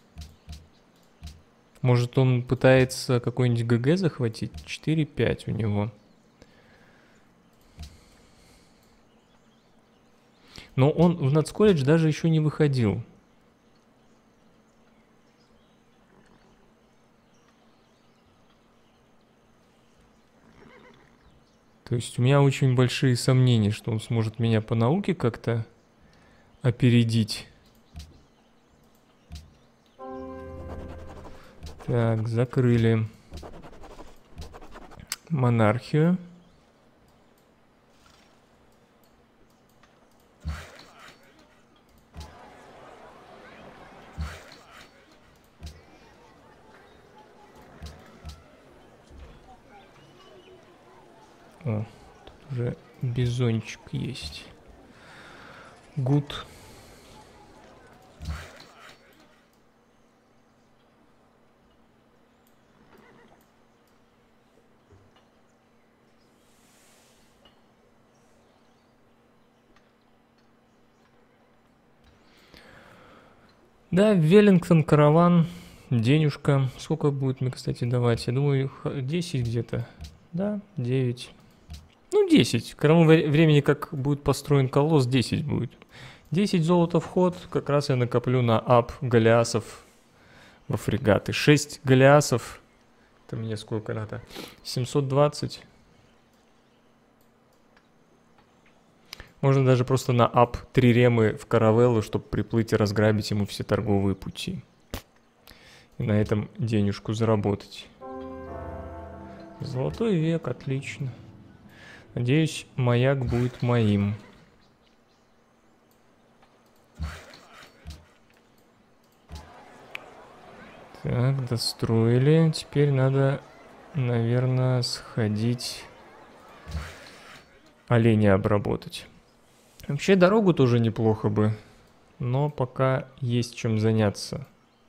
Может, он пытается какой-нибудь ГГ захватить? четыре пять у него. Но он в нацколледж даже еще не выходил. То есть у меня очень большие сомнения, что он сможет меня по науке как-то опередить. Так, закрыли монархию. О, тут уже бизончик есть. Гуд. Да, Веллингтон, караван, денежка. Сколько будет мне, кстати, давать? Я думаю, десять где-то. Да, девять. Ну, десять. К тому времени, как будет построен колосс, десять будет. десять золота вход, как раз я накоплю на ап галеасов во фрегаты. шесть галеасов, это мне сколько надо? семьсот двадцать. Можно даже просто на ап три ремы в каравеллу, чтобы приплыть и разграбить ему все торговые пути. И на этом денежку заработать. Золотой век, отлично. Надеюсь, маяк будет моим. Так, достроили. Теперь надо, наверное, сходить оленя обработать. Вообще дорогу тоже неплохо бы, но пока есть чем заняться.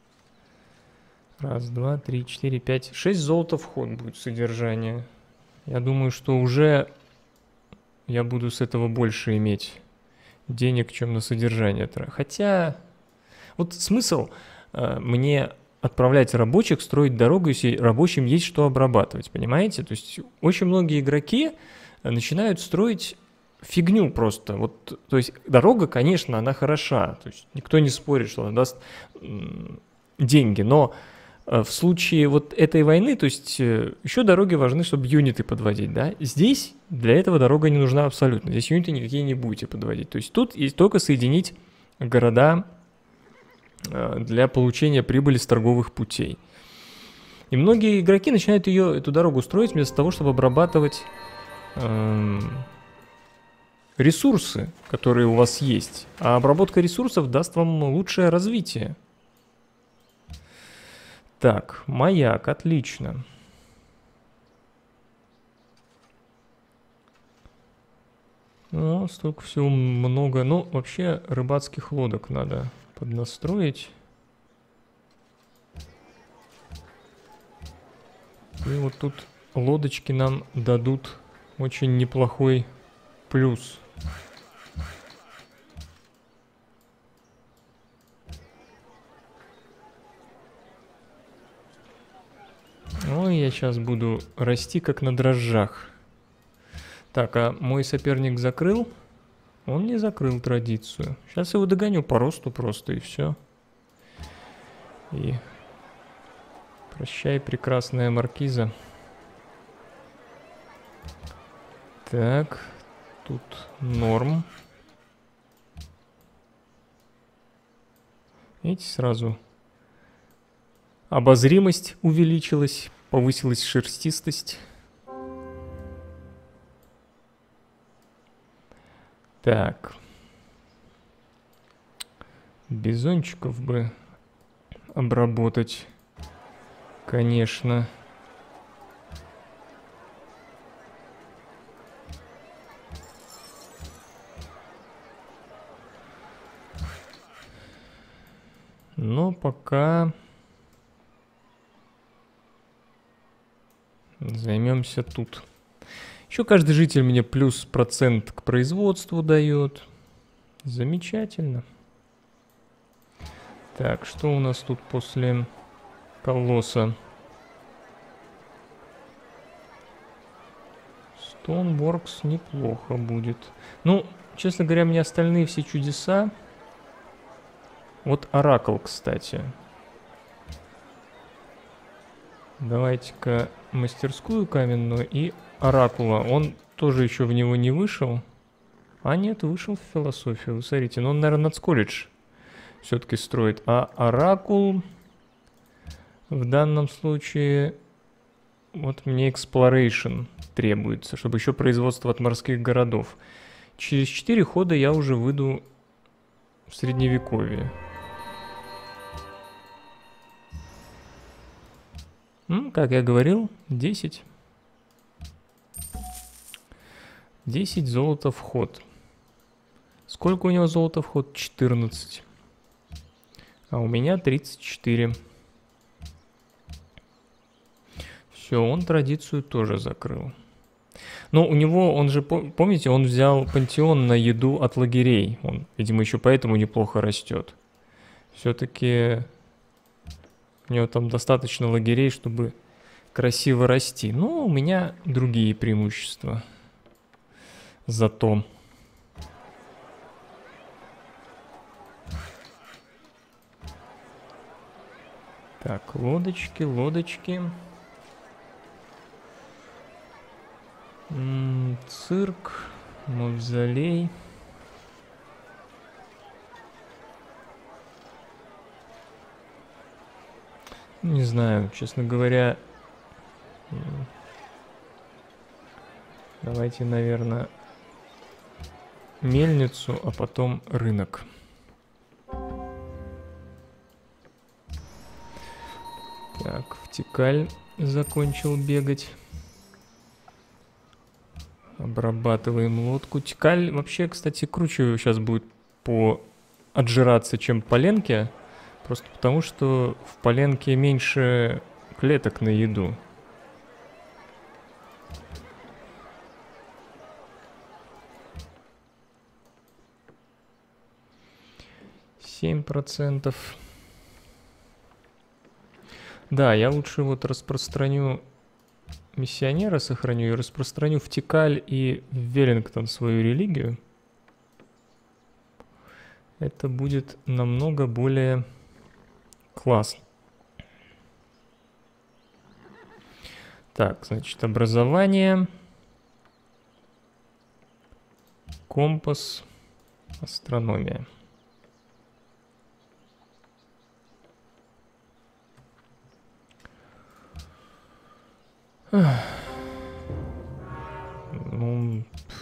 Раз, два, три, четыре, пять, шесть золота вход будет содержание. Я думаю, что уже я буду с этого больше иметь денег, чем на содержание. Хотя, вот смысл э, мне отправлять рабочих, строить дорогу, если рабочим есть что обрабатывать, понимаете? То есть очень многие игроки начинают строить фигню просто. Вот, то есть дорога, конечно, она хороша. То есть никто не спорит, что она даст м, деньги, но в случае вот этой войны, то есть еще дороги важны, чтобы юниты подводить, да? Здесь для этого дорога не нужна абсолютно. Здесь юниты никакие не будете подводить. То есть тут есть только соединить города для получения прибыли с торговых путей. И многие игроки начинают ее, эту дорогу строить вместо того, чтобы обрабатывать эм, ресурсы, которые у вас есть. А обработка ресурсов даст вам лучшее развитие. Так, маяк, отлично. Ну, столько всего много. Ну, вообще, рыбацких лодок надо поднастроить. И вот тут лодочки нам дадут очень неплохой плюс. Ой, я сейчас буду расти как на дрожжах. Так, а мой соперник закрыл? Он не закрыл традицию. Сейчас его догоню по росту просто, и все. И прощай, прекрасная маркиза. Так, тут норм. Видите, сразу обозримость увеличилась, повысилась шерстистость. Так. Бизончиков бы обработать, конечно. Но пока займемся тут. Еще каждый житель мне плюс процент к производству дает. Замечательно. Так, что у нас тут после колосса? Stoneworks неплохо будет. Ну, честно говоря, мне остальные все чудеса. Вот Оракл, кстати. Давайте-ка мастерскую каменную и Оракула. Он тоже еще в него не вышел. А нет, вышел в философию. Вы смотрите, но он, наверное, нацколледж все-таки строит. А Оракул в данном случае... Вот мне Exploration требуется, чтобы еще производство от морских городов. Через четыре хода я уже выйду в Средневековье. М, как я говорил, десять. десять золота в ход. Сколько у него золота в ход? четырнадцать. А у меня тридцать четыре. Все, он традицию тоже закрыл. Но у него, он же, помните, он взял пантеон на еду от лагерей. Он, видимо, еще поэтому неплохо растет. Все-таки у него там достаточно лагерей, чтобы красиво расти. Но у меня другие преимущества. Зато. Так, лодочки, лодочки. М-м, цирк, мавзолей. Не знаю, честно говоря. Давайте, наверное, мельницу, а потом рынок. Так, втекаль закончил бегать. Обрабатываем лодку. Тикаль вообще, кстати, круче сейчас будет по отжираться, чем поленке. Просто потому, что в поленке меньше клеток на еду. семь процентов. Да, я лучше вот распространю миссионера, сохраню и распространю в Тикаль и в Веллингтон свою религию. Это будет намного более классно. Так, значит, образование, компас, астрономия. Ну,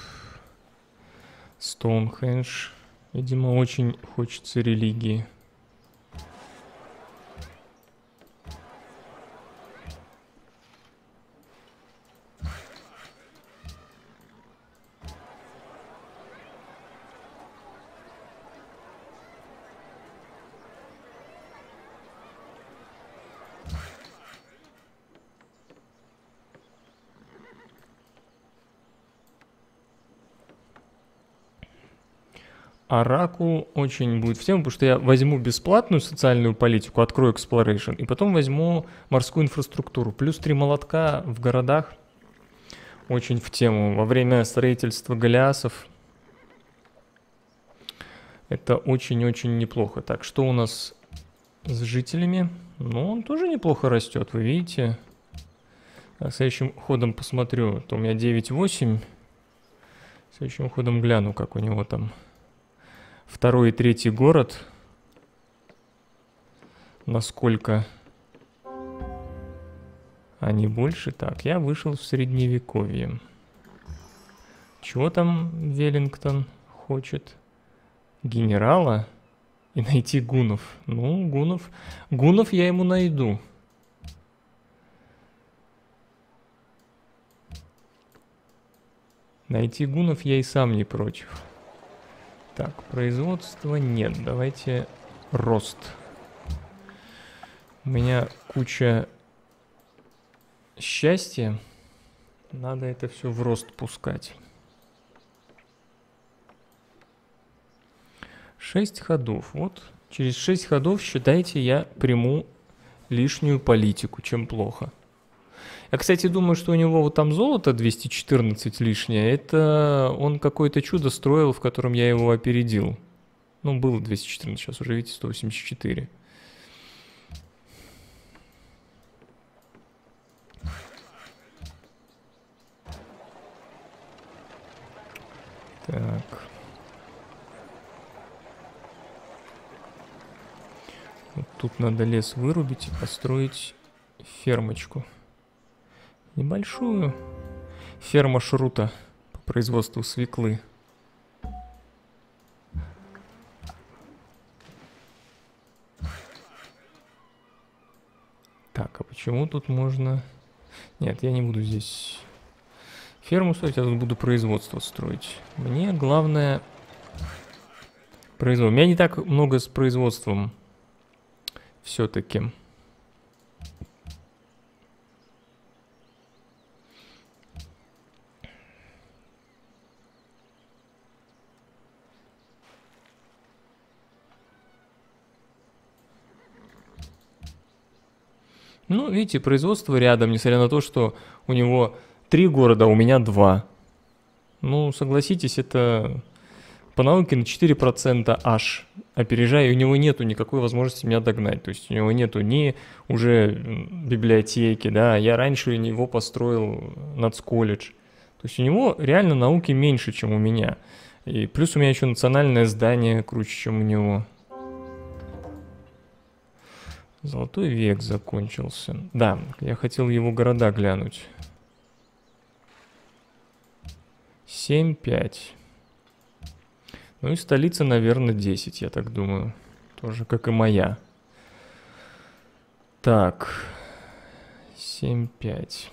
Стоунхендж, видимо, очень хочется религии. Оракул очень будет в тему, потому что я возьму бесплатную социальную политику, открою Exploration, и потом возьму морскую инфраструктуру. Плюс три молотка в городах очень в тему. Во время строительства галеасов это очень-очень неплохо. Так, что у нас с жителями? Ну, он тоже неплохо растет, вы видите. А следующим ходом посмотрю, то у меня девять восемь. Следующим ходом гляну, как у него там второй и третий город. Насколько они больше. Так, я вышел в средневековье. Чего там Веллингтон хочет? Генерала? И найти гунов. Ну, гунов... Гунов я ему найду. Найти гунов я и сам не против. Так, производства нет. Давайте рост. У меня куча счастья. Надо это все в рост пускать. Шесть ходов. Вот через шесть ходов, считайте, я приму лишнюю политику, чем плохо. Я, кстати, думаю, что у него вот там золото двести четырнадцать лишнее. Это он какое-то чудо строил, в котором я его опередил. Ну, было двести четырнадцать, сейчас уже, видите, сто восемьдесят четыре. Так. Вот тут надо лес вырубить и построить фермочку. Небольшую. Ферма Шрута по производству свеклы. Так, а почему тут можно... Нет, я не буду здесь ферму строить, я тут буду производство строить. Мне главное... Производство. У меня не так много с производством. Все-таки. Ну, видите, производство рядом, несмотря на то, что у него три города, а у меня два. Ну, согласитесь, это по науке на четыре процента аж опережаю, и у него нету никакой возможности меня догнать. То есть у него нету ни уже библиотеки, да, я раньше его построил нацколледж. То есть у него реально науки меньше, чем у меня. И плюс у меня еще национальное здание круче, чем у него. Золотой век закончился. Да, я хотел его города глянуть. семь пять. Ну и столица, наверное, десять, я так думаю. Тоже как и моя. Так. семь пять.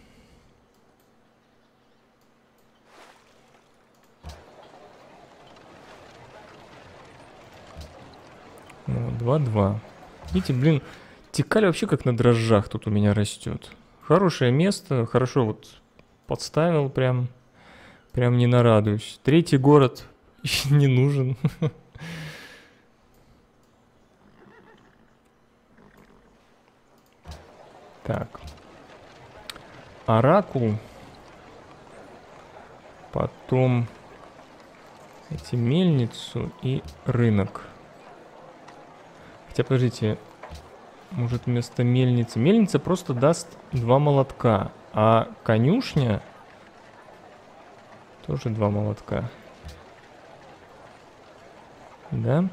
два два. Видите, блин, Тикаль вообще как на дрожжах тут у меня растет. Хорошее место, хорошо вот подставил прям, прям не нарадуюсь. Третий город не нужен. Так. Оракул. Потом эти мельницу и рынок. Хотя, подождите, может вместо мельницы... Мельница просто даст два молотка, а конюшня тоже два молотка. Да?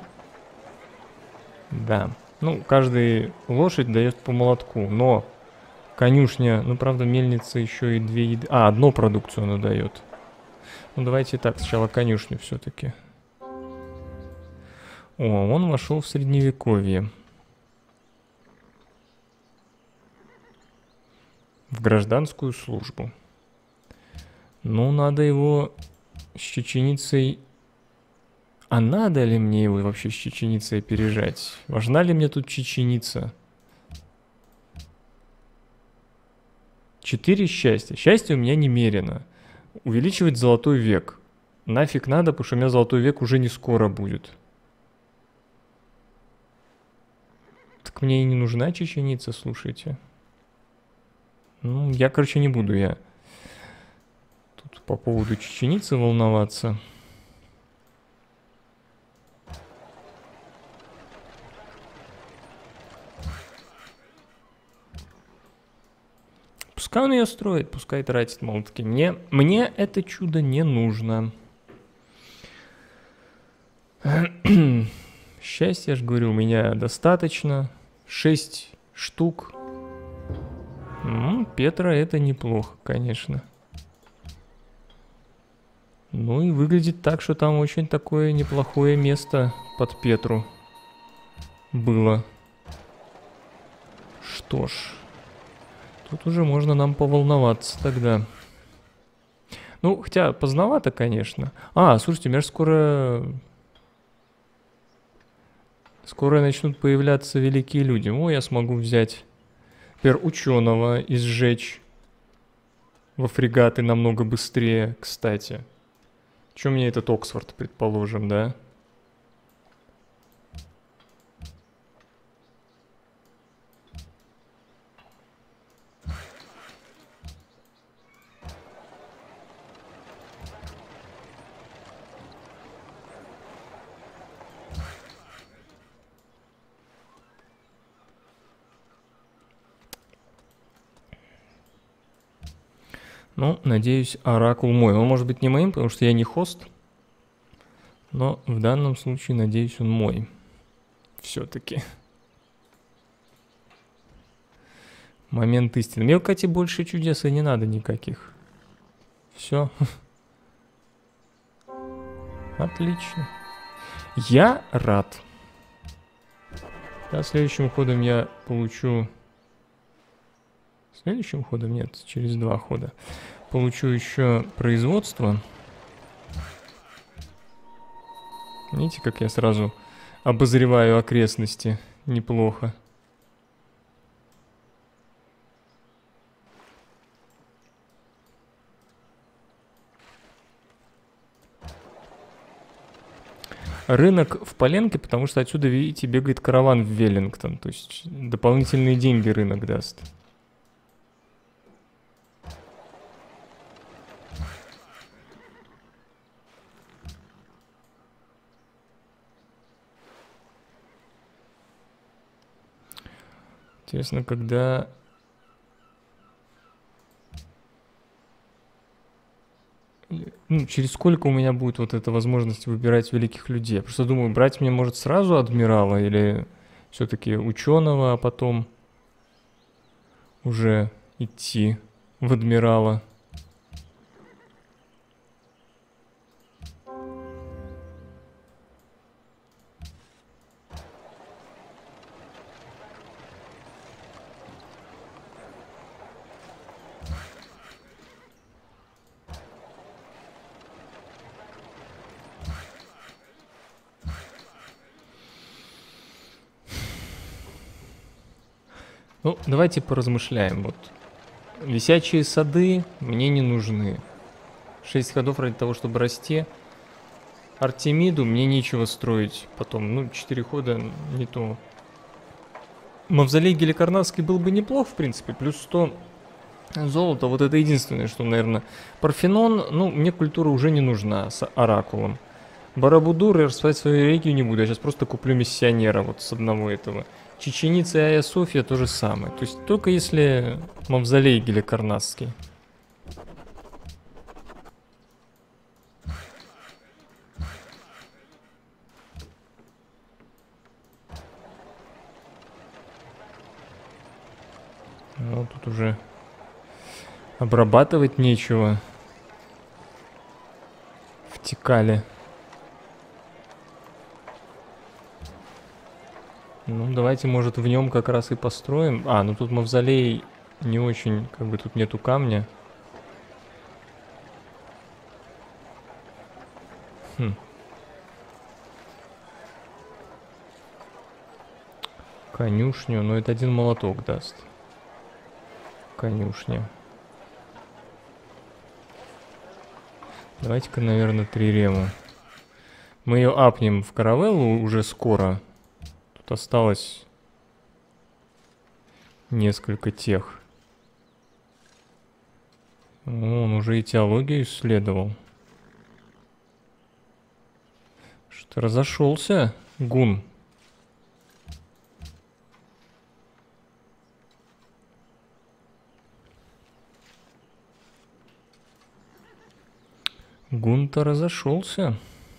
Да. Ну, каждая лошадь дает по молотку, но конюшня, ну, правда, мельница еще и две еды... А, одну продукцию она дает. Ну, давайте так, сначала конюшню все-таки. О, он вошел в средневековье. В гражданскую службу. Ну, надо его с чеченицей... А надо ли мне его вообще с чеченицей опережать? Важна ли мне тут чеченица? Четыре счастья. Счастье у меня немерено. Увеличивать золотой век. нафиг надо, потому что у меня золотой век уже не скоро будет. Так мне и не нужна чеченица, слушайте. Ну, я, короче, не буду я тут по поводу чеченицы волноваться. Пускай он ее строит, пускай тратит молотки. Мне, мне это чудо не нужно. Счастья, я же говорю, у меня достаточно. Шесть штук. М-м, Петра это неплохо, конечно. Ну и выглядит так, что там очень такое неплохое место под Петру было. Что ж, тут уже можно нам поволноваться тогда. Ну, хотя поздновато, конечно. А, слушайте, у меня же скоро... Скоро начнут появляться великие люди. О, я смогу взять, например, ученого и сжечь во фрегаты намного быстрее, кстати. Чем мне этот Оксфорд, предположим, да? Ну, надеюсь, оракул мой. Он может быть не моим, потому что я не хост. Но в данном случае, надеюсь, он мой. Все-таки. Момент истины. Мне, кстати, больше чудес и не надо никаких. Все. Отлично. Я рад. Да, следующим ходом я получу... Следующим ходом? Нет, через два хода. Получу еще производство. Видите, как я сразу обозреваю окрестности. Неплохо. Рынок в Поленке, потому что отсюда, видите, бегает караван в Веллингтон. То есть дополнительные деньги рынок даст. Интересно, когда... Ну, через сколько у меня будет вот эта возможность выбирать великих людей? Я просто думаю, брать мне может сразу адмирала или все-таки ученого, а потом уже идти в адмирала. Ну, давайте поразмышляем. Вот. Висячие сады мне не нужны. Шесть ходов ради того, чтобы расти. Артемиду мне нечего строить потом. Ну, четыре хода не то. Мавзолей Геликарнасский был бы неплох, в принципе. Плюс сто золота. Вот это единственное, что, наверное... Парфенон, ну, мне культура уже не нужна с оракулом. Барабудур я распать свою религию не буду. Я сейчас просто куплю миссионера вот с одного этого. Чеченица и Айя София то же самое. То есть только если Мавзолей Геликарнасский. Ну, тут уже обрабатывать нечего. Втекали. Ну, давайте, может, в нем как раз и построим. А, ну тут мавзолей не очень, как бы тут нету камня. Хм. Конюшню, но это один молоток даст. Конюшня. Давайте-ка, наверное, трирему. Мы ее апнем в каравеллу уже скоро. Тут осталось несколько тех. Он уже и теологию исследовал. Что разошелся, Гун? Гун-то разошелся.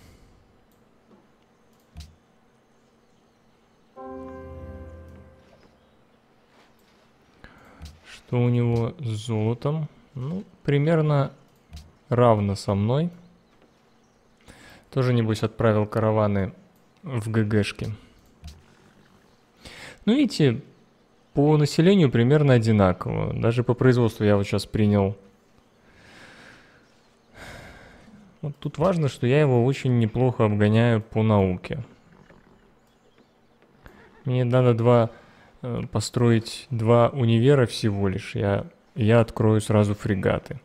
Что у него с золотом? Ну, примерно равно со мной. Тоже, небось, отправил караваны в ГГшки. Ну, видите, по населению примерно одинаково. Даже по производству я вот сейчас принял. Вот тут важно, что я его очень неплохо обгоняю по науке. Мне надо два, э, построить два универа всего лишь. Я, я открою сразу фрегаты.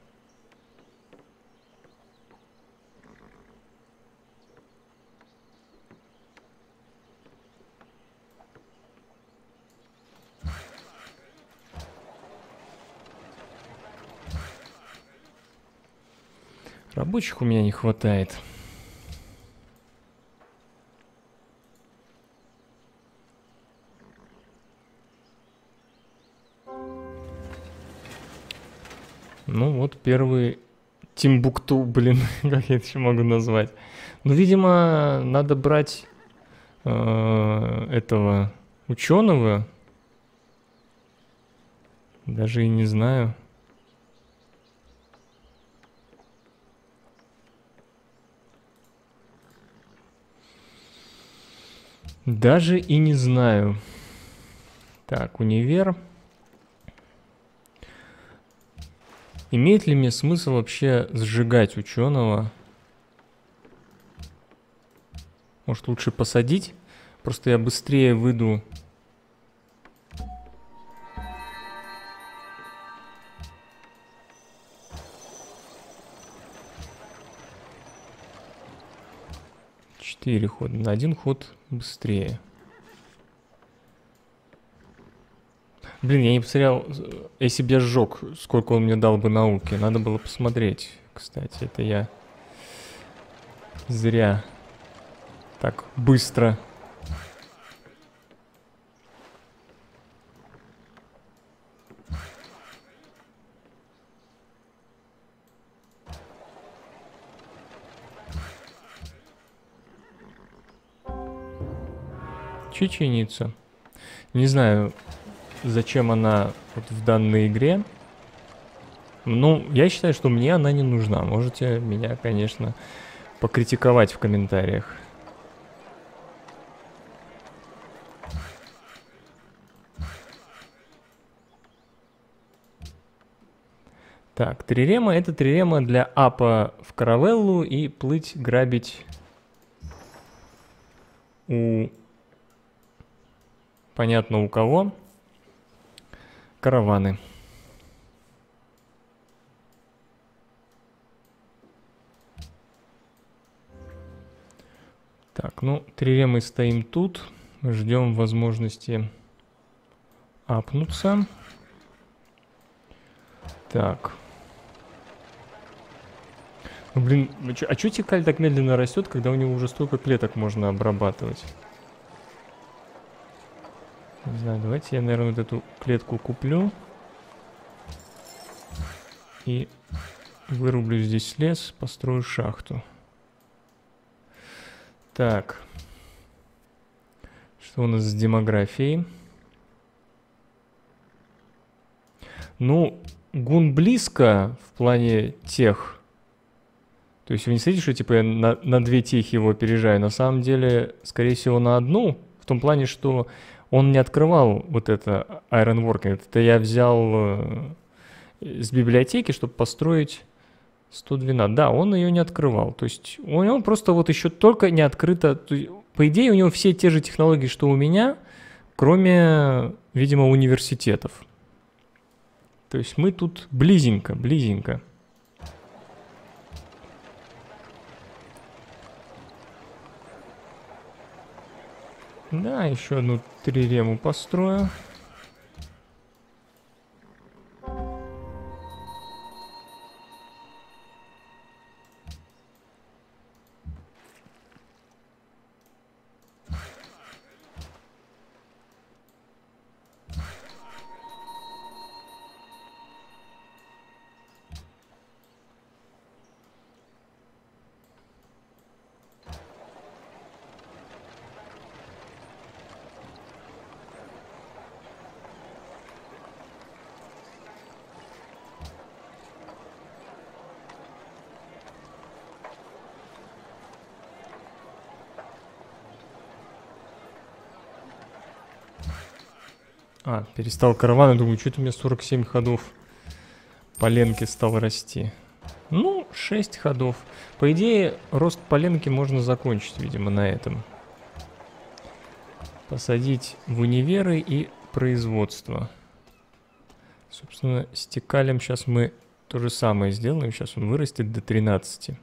Рабочих у меня не хватает. Ну вот первый Тимбукту, блин, как я это еще могу назвать. Ну, видимо, надо брать э, этого ученого. Даже и не знаю. Даже и не знаю. Так, универ. Имеет ли мне смысл вообще сжигать ученого? Может, лучше посадить? Просто я быстрее выйду. Четыре хода. На один ход быстрее. Блин, я не посмотрел, если бы я сжег, сколько он мне дал бы науки. Надо было посмотреть, кстати. Это я зря так быстро. Чеченица. Не знаю, зачем она вот в данной игре. Ну, я считаю, что мне она не нужна. Можете меня, конечно, покритиковать в комментариях. Так, трирема — это трирема для апа в каравеллу и плыть грабить у... Понятно у кого. Караваны. Так, ну, триремы стоим тут. Ждем возможности апнуться. Так. Ну, блин, а чё Тикаль так медленно растет, когда у него уже столько клеток можно обрабатывать? Не знаю, давайте я, наверное, вот эту клетку куплю. И вырублю здесь лес, построю шахту. Так. Что у нас с демографией? Ну, гун близко в плане тех. То есть вы не смотрите, что типа я на, на две техи его опережаю. На самом деле, скорее всего, на одну. В том плане, что он не открывал вот это Ironworking. Это я взял э, с библиотеки, чтобы построить сто двенадцать. Да, он ее не открывал. То есть у него просто вот еще только не открыто. По идее, у него все те же технологии, что у меня, кроме, видимо, университетов. То есть мы тут близенько, близенько. Да, еще одну трирему построю. А, перестал караван, я думаю, что-то у меня сорок семь ходов поленки стал расти. Ну, шесть ходов. По идее, рост поленки можно закончить, видимо, на этом. Посадить в универы и производство. Собственно, с Текалем сейчас мы то же самое сделаем. Сейчас он вырастет до тринадцати.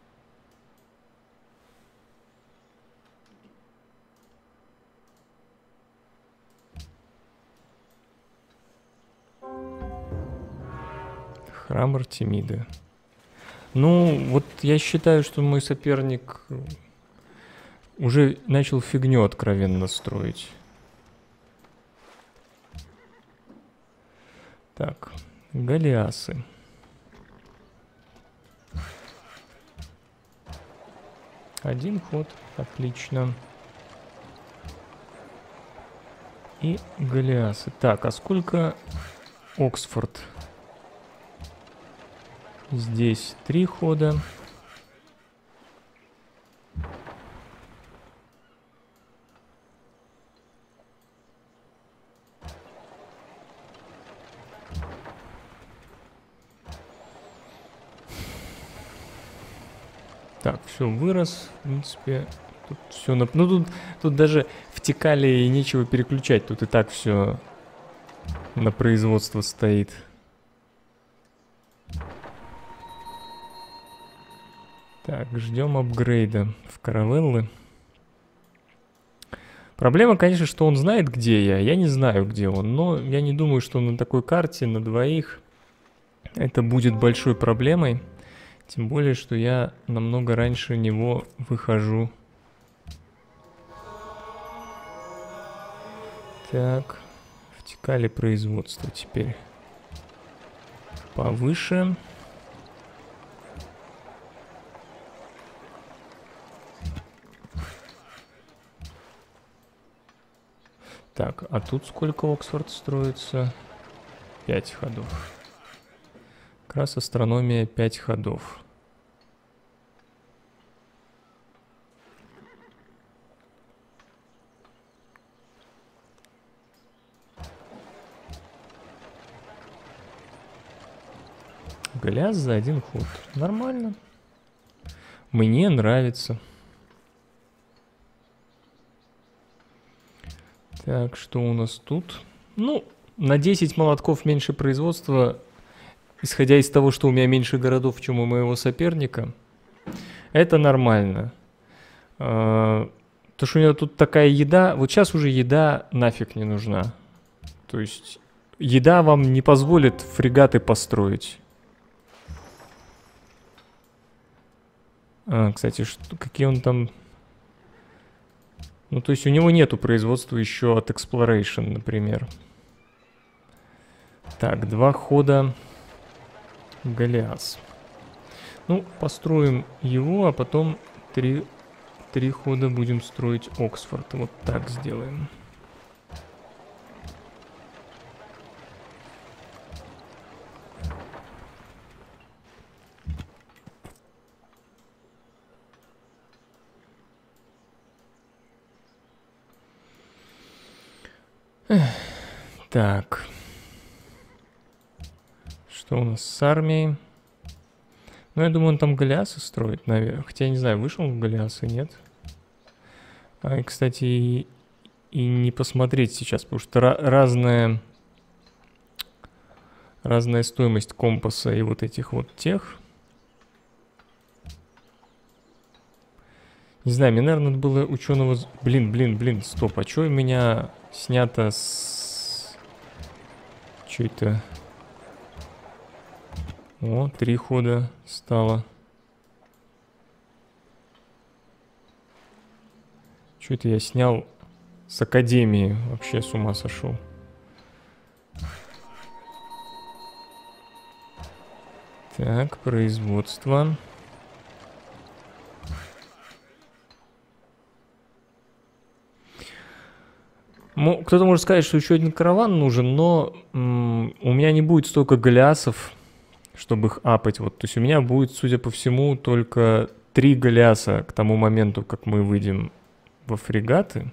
Храм Артемиды. Ну, вот я считаю, что мой соперник уже начал фигню откровенно строить. Так, галеасы. Один ход, отлично. И галеасы. Так, а сколько Оксфорд? Здесь три хода. Так, все, вырос. В принципе, тут все на... Ну, тут, тут даже в Текале и нечего переключать. Тут и так все на производство стоит. Так, ждем апгрейда в каравеллы. Проблема, конечно, что он знает, где я. Я не знаю, где он. Но я не думаю, что на такой карте на двоих это будет большой проблемой. Тем более, что я намного раньше него выхожу. Так, втекали производство теперь повыше. Так, а тут сколько Оксфорд строится? Пять ходов. Как раз астрономия пять ходов. Галеас за один ход. Нормально. Мне нравится. Так, что у нас тут? Ну, на десять молотков меньше производства, исходя из того, что у меня меньше городов, чем у моего соперника, это нормально. А, то, что у него тут такая еда, вот сейчас уже еда нафиг не нужна. То есть еда вам не позволит фрегаты построить. А, кстати, что, какие он там... Ну, то есть у него нету производства еще от Exploration, например. Так, два хода Галеас. Ну, построим его, а потом три, три хода будем строить Оксфорд. Вот так сделаем. Так. Что у нас с армией? Ну, я думаю, он там Галеасы строит, наверное. Хотя, я не знаю, вышел он в Галеасы, нет? А, и, кстати, и, и не посмотреть сейчас, потому что разная, разная стоимость компаса и вот этих вот тех. Не знаю, мне, наверное, надо было ученого... Блин, блин, блин, стоп, а что у меня снято с... Что это? О, три хода стало. Что это я снял с Академии? Вообще с ума сошел. Так, производство. Кто-то может сказать, что еще один караван нужен, но м, у меня не будет столько голиасов, чтобы их апать. Вот, то есть у меня будет, судя по всему, только три голиаса к тому моменту, как мы выйдем во фрегаты.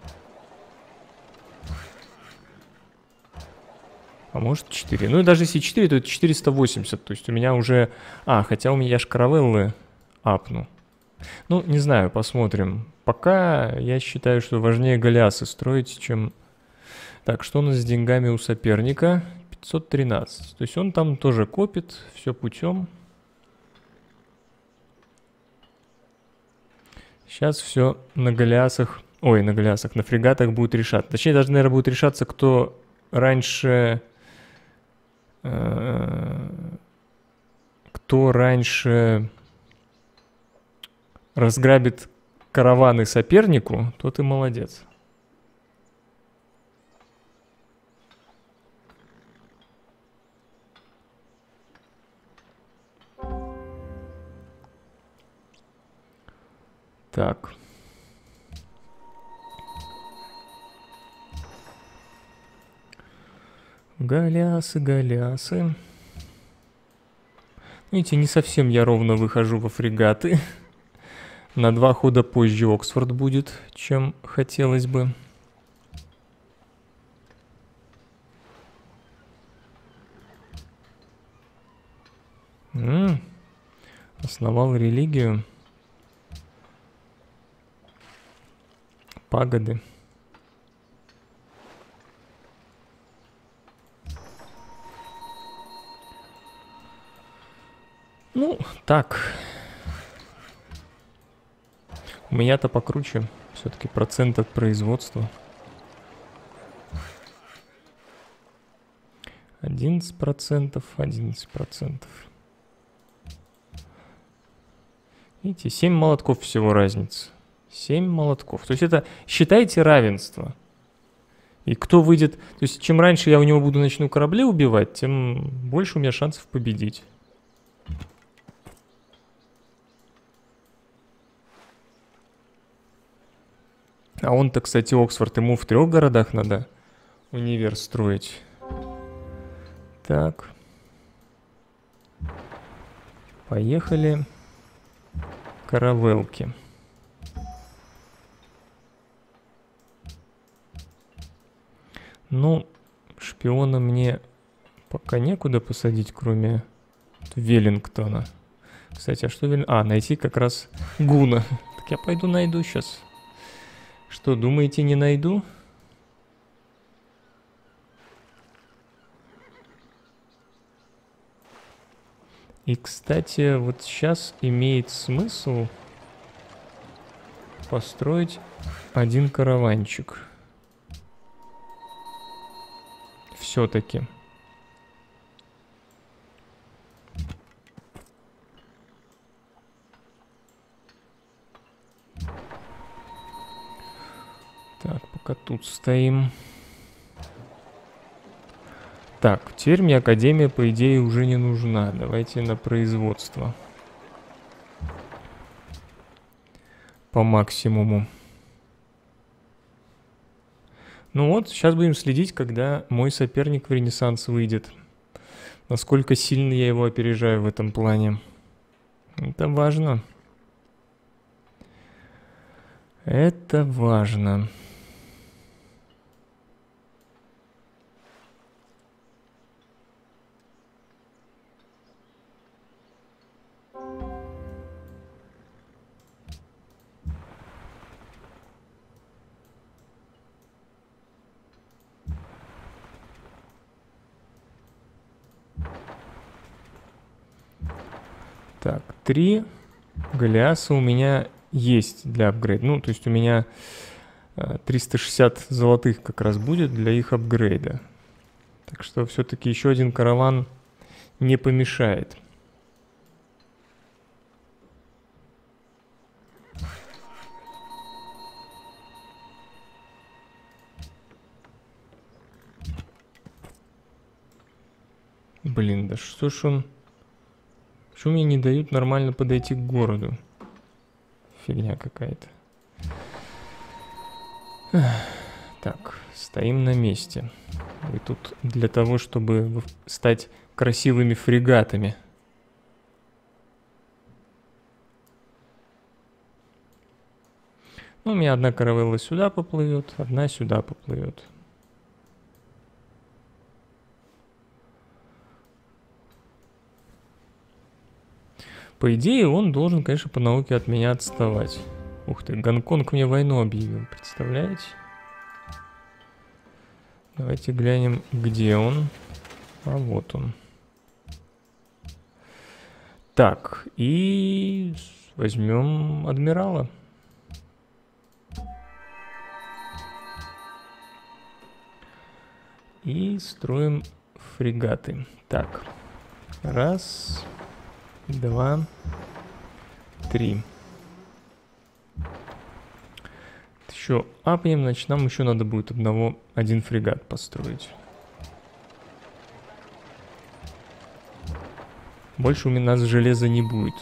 А может четыре. Ну и даже если четыре, то это четыреста восемьдесят. То есть у меня уже... А, хотя у меня я ж каравеллы апну. Ну, не знаю, посмотрим. Пока я считаю, что важнее голиасы строить, чем... Так, что у нас с деньгами у соперника? пятьсот тринадцать. То есть он там тоже копит, все путем. Сейчас все на голиасах, ой, на голиасах, на фрегатах будет решаться. Точнее, даже, наверное, будет решаться, кто раньше... Э, кто раньше разграбит караваны сопернику, тот и молодец. Так. Голиасы, голиасы. Видите, не совсем я ровно выхожу во фрегаты. На два хода позже Оксфорд будет, чем хотелось бы. М-м, основал религию. Пагоды. Ну, так. У меня-то покруче. Все-таки процент от производства. одиннадцать процентов, одиннадцать процентов. Видите, семь молотков всего разница. семь молотков. То есть это, считайте, равенство. И кто выйдет... То есть чем раньше я у него буду начну корабли убивать, тем больше у меня шансов победить. А он-то, кстати, Оксфорд, ему в трех городах надо универ строить. Так. Поехали. Каравелки. Ну, шпиона мне пока некуда посадить, кроме Веллингтона. Кстати, а что Веллингтон? А, найти как раз Гуна. Так я пойду найду сейчас. Что, думаете, не найду? И, кстати, вот сейчас имеет смысл построить один караванчик. Все-таки. Так, пока тут стоим. Так, теперь мне Академия, по идее, уже не нужна. Давайте на производство. По максимуму. Ну вот, сейчас будем следить, когда мой соперник в Ренессанс выйдет. Насколько сильно я его опережаю в этом плане. Это важно. Это важно. Так, три голиаса у меня есть для апгрейда. Ну, то есть у меня триста шестьдесят золотых как раз будет для их апгрейда. Так что все-таки еще один караван не помешает. Блин, да что ж он... Почему мне не дают нормально подойти к городу? Фигня какая-то. Так, стоим на месте. Вы тут для того, чтобы стать красивыми фрегатами. Ну, у меня одна каравелла сюда поплывет, одна сюда поплывет. По идее, он должен, конечно, по науке от меня отставать. Ух ты, Гонконг мне войну объявил, представляете? Давайте глянем, где он. А вот он. Так, и возьмем адмирала. И строим фрегаты. Так, раз, два, три. Еще апнем, значит, нам еще надо будет одного, один фрегат построить. Больше у нас железа не будет.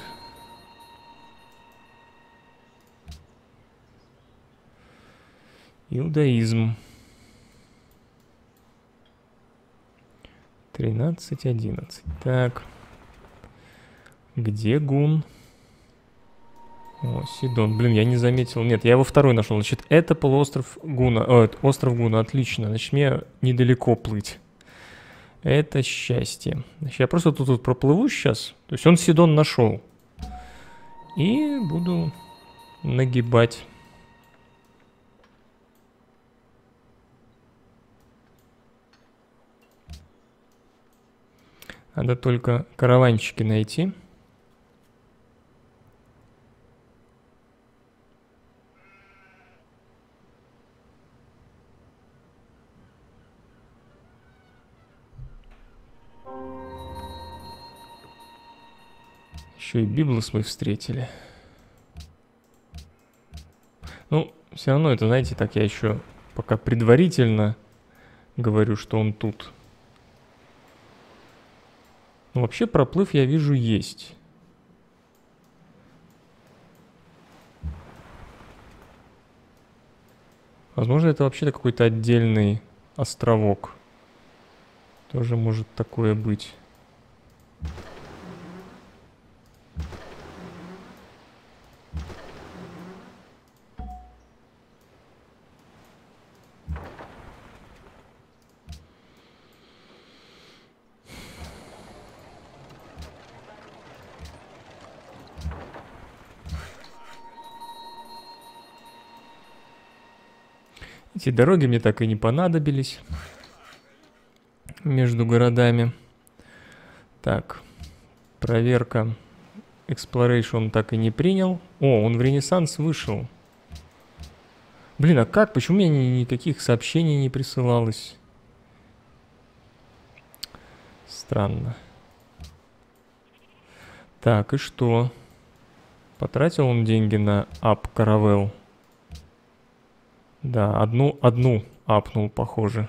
Иудаизм. тринадцать, одиннадцать. Так. Где Гун? О, Сидон. Блин, я не заметил. Нет, я его второй нашел. Значит, это полуостров Гуна. О, это остров Гуна. Отлично. Значит, мне недалеко плыть. Это счастье. Значит, я просто тут, тут проплыву сейчас. То есть он Сидон нашел. И буду нагибать. Надо только караванчики найти. Еще и Библос мы встретили. Ну, все равно это, знаете, так я еще пока предварительно говорю, что он тут. Ну, вообще проплыв, я вижу, есть. Возможно, это вообще-то какой-то отдельный островок. Тоже может такое быть. Эти дороги мне так и не понадобились между городами. Так, проверка. Exploration он так и не принял. О, он в Ренессанс вышел. Блин, а как? Почему мне ни, никаких сообщений не присылалось? Странно. Так, и что? Потратил он деньги на ап Caravelle? Да, одну, одну апнул, похоже.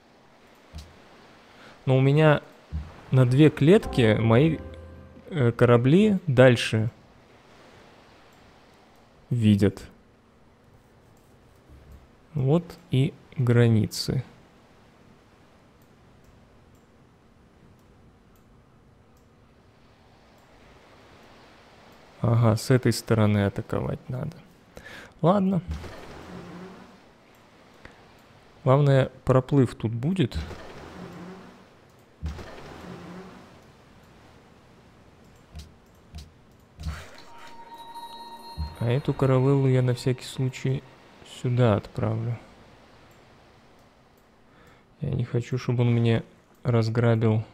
Но у меня на две клетки мои э, корабли дальше видят. Вот и границы. Ага, с этой стороны атаковать надо. Ладно. Главное, проплыв тут будет. А эту каравеллу я на всякий случай сюда отправлю. Я не хочу, чтобы он мне разграбил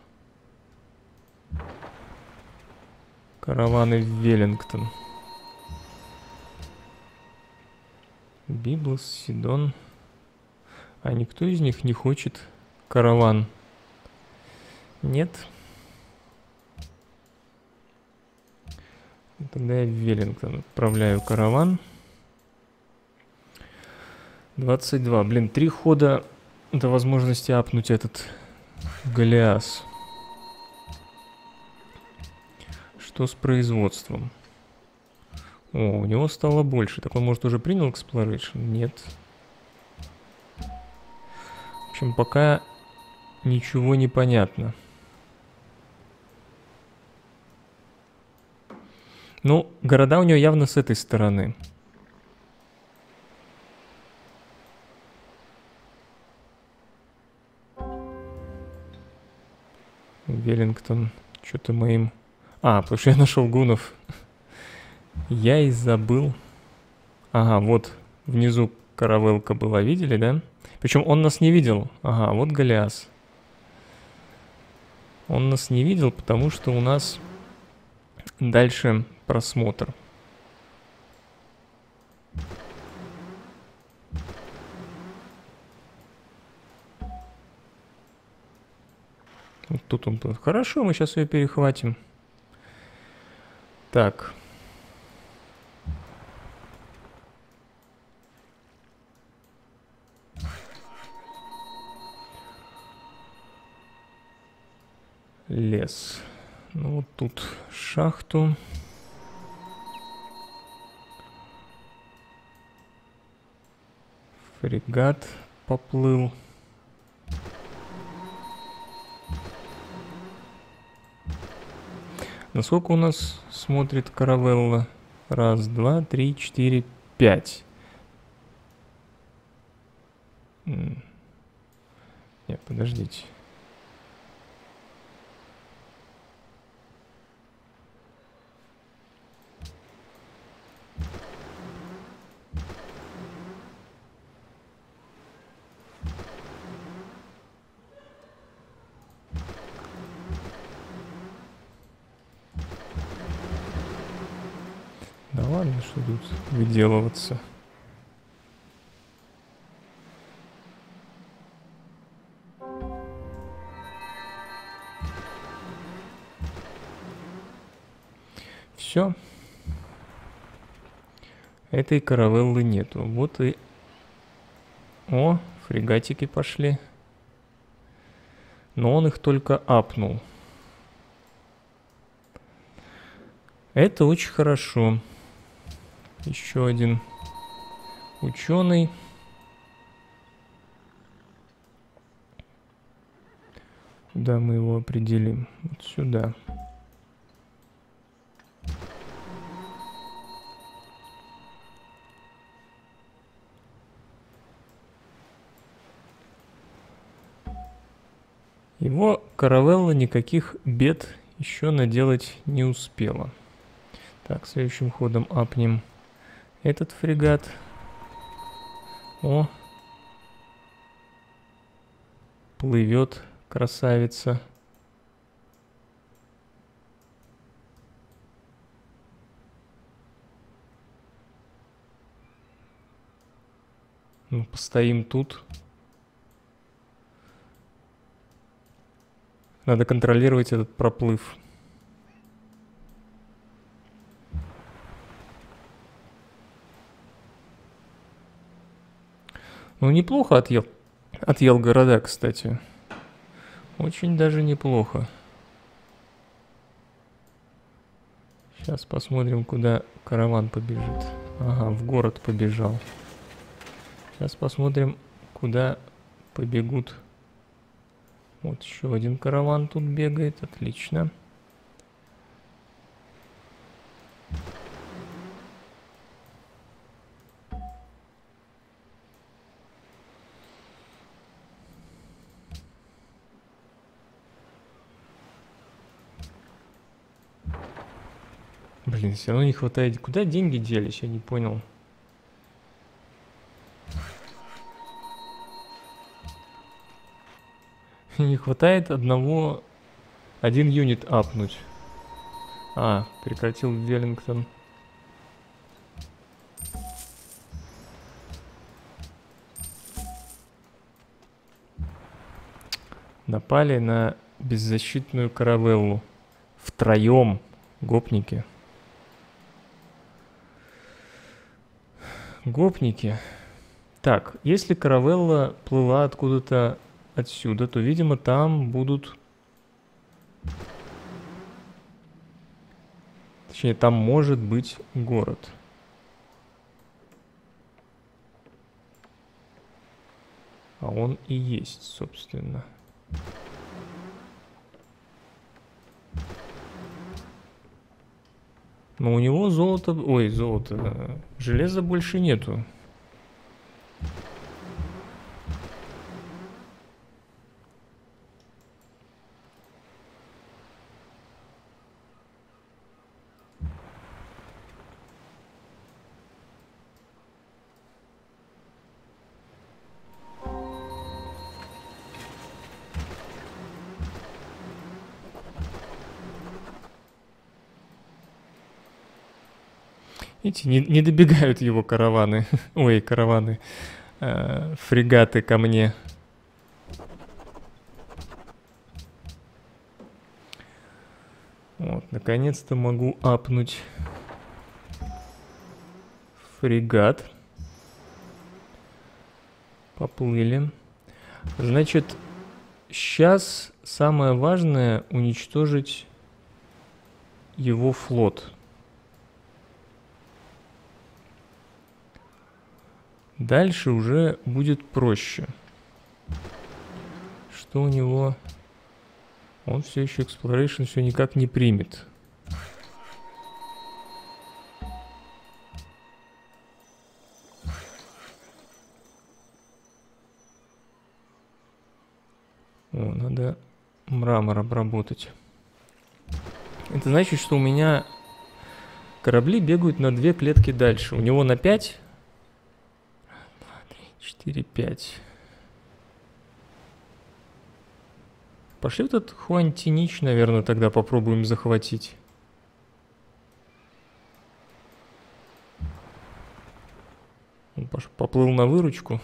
караваны в Веллингтон. Библос, Сидон. А никто из них не хочет караван? Нет. Тогда я в Веллингтон отправляю караван. двадцать два. Блин, три хода до возможности апнуть этот Голиас. Что с производством? О, у него стало больше. Так он, может, уже принял Exploration? Нет. В общем, пока ничего не понятно. Ну, города у него явно с этой стороны. Веллингтон. Что-то моим... А, потому что я нашел гунов. Я и забыл. Ага, вот внизу каравелка была, видели, да? Причем он нас не видел. Ага, вот Голиас. Он нас не видел, потому что у нас дальше просмотр. Вот тут он. Хорошо, мы сейчас ее перехватим. Так. Лес. Ну вот тут шахту. Фрегат поплыл. Насколько у нас смотрит каравелла? Раз, два, три, четыре, пять. Нет, подождите. Да ладно, что тут выделываться. Все. Этой каравеллы нету. Вот и... О, фрегатики пошли. Но он их только апнул. Это очень хорошо. Еще один ученый. Куда мы его определим? Вот сюда. Его каравелла никаких бед еще наделать не успела. Так, следующим ходом апнем этот фрегат. О, плывет красавица. Ну, постоим тут. Надо контролировать этот проплыв. Ну, неплохо отъел, отъел города, кстати. Очень даже неплохо. Сейчас посмотрим, куда караван побежит. Ага, в город побежал. Сейчас посмотрим, куда побегут. Вот еще один караван тут бегает. Отлично. Блин, все равно не хватает. Куда деньги делись, я не понял. Не хватает одного... Один юнит апнуть. А, прекратил Веллингтон. Напали на беззащитную каравеллу. Втроем, гопники. Гопники. Так, если каравелла плыла откуда-то отсюда, то, видимо, там будут... Точнее, там может быть город. А он и есть, собственно. Но у него золото... Ой, золото. Железа больше нету. Видите, не, не добегают его караваны. Ой, караваны. Э, фрегаты ко мне. Вот, наконец-то могу апнуть фрегат. Поплыли. Значит, сейчас самое важное уничтожить его флот. Дальше уже будет проще. Что у него? Он все еще Exploration все никак не примет. О, надо мрамор обработать. Это значит, что у меня корабли бегают на две клетки дальше. У него на пять. четыре, пять. Пошли вот этот Хуантинич, наверное, тогда попробуем захватить. Он поплыл на выручку.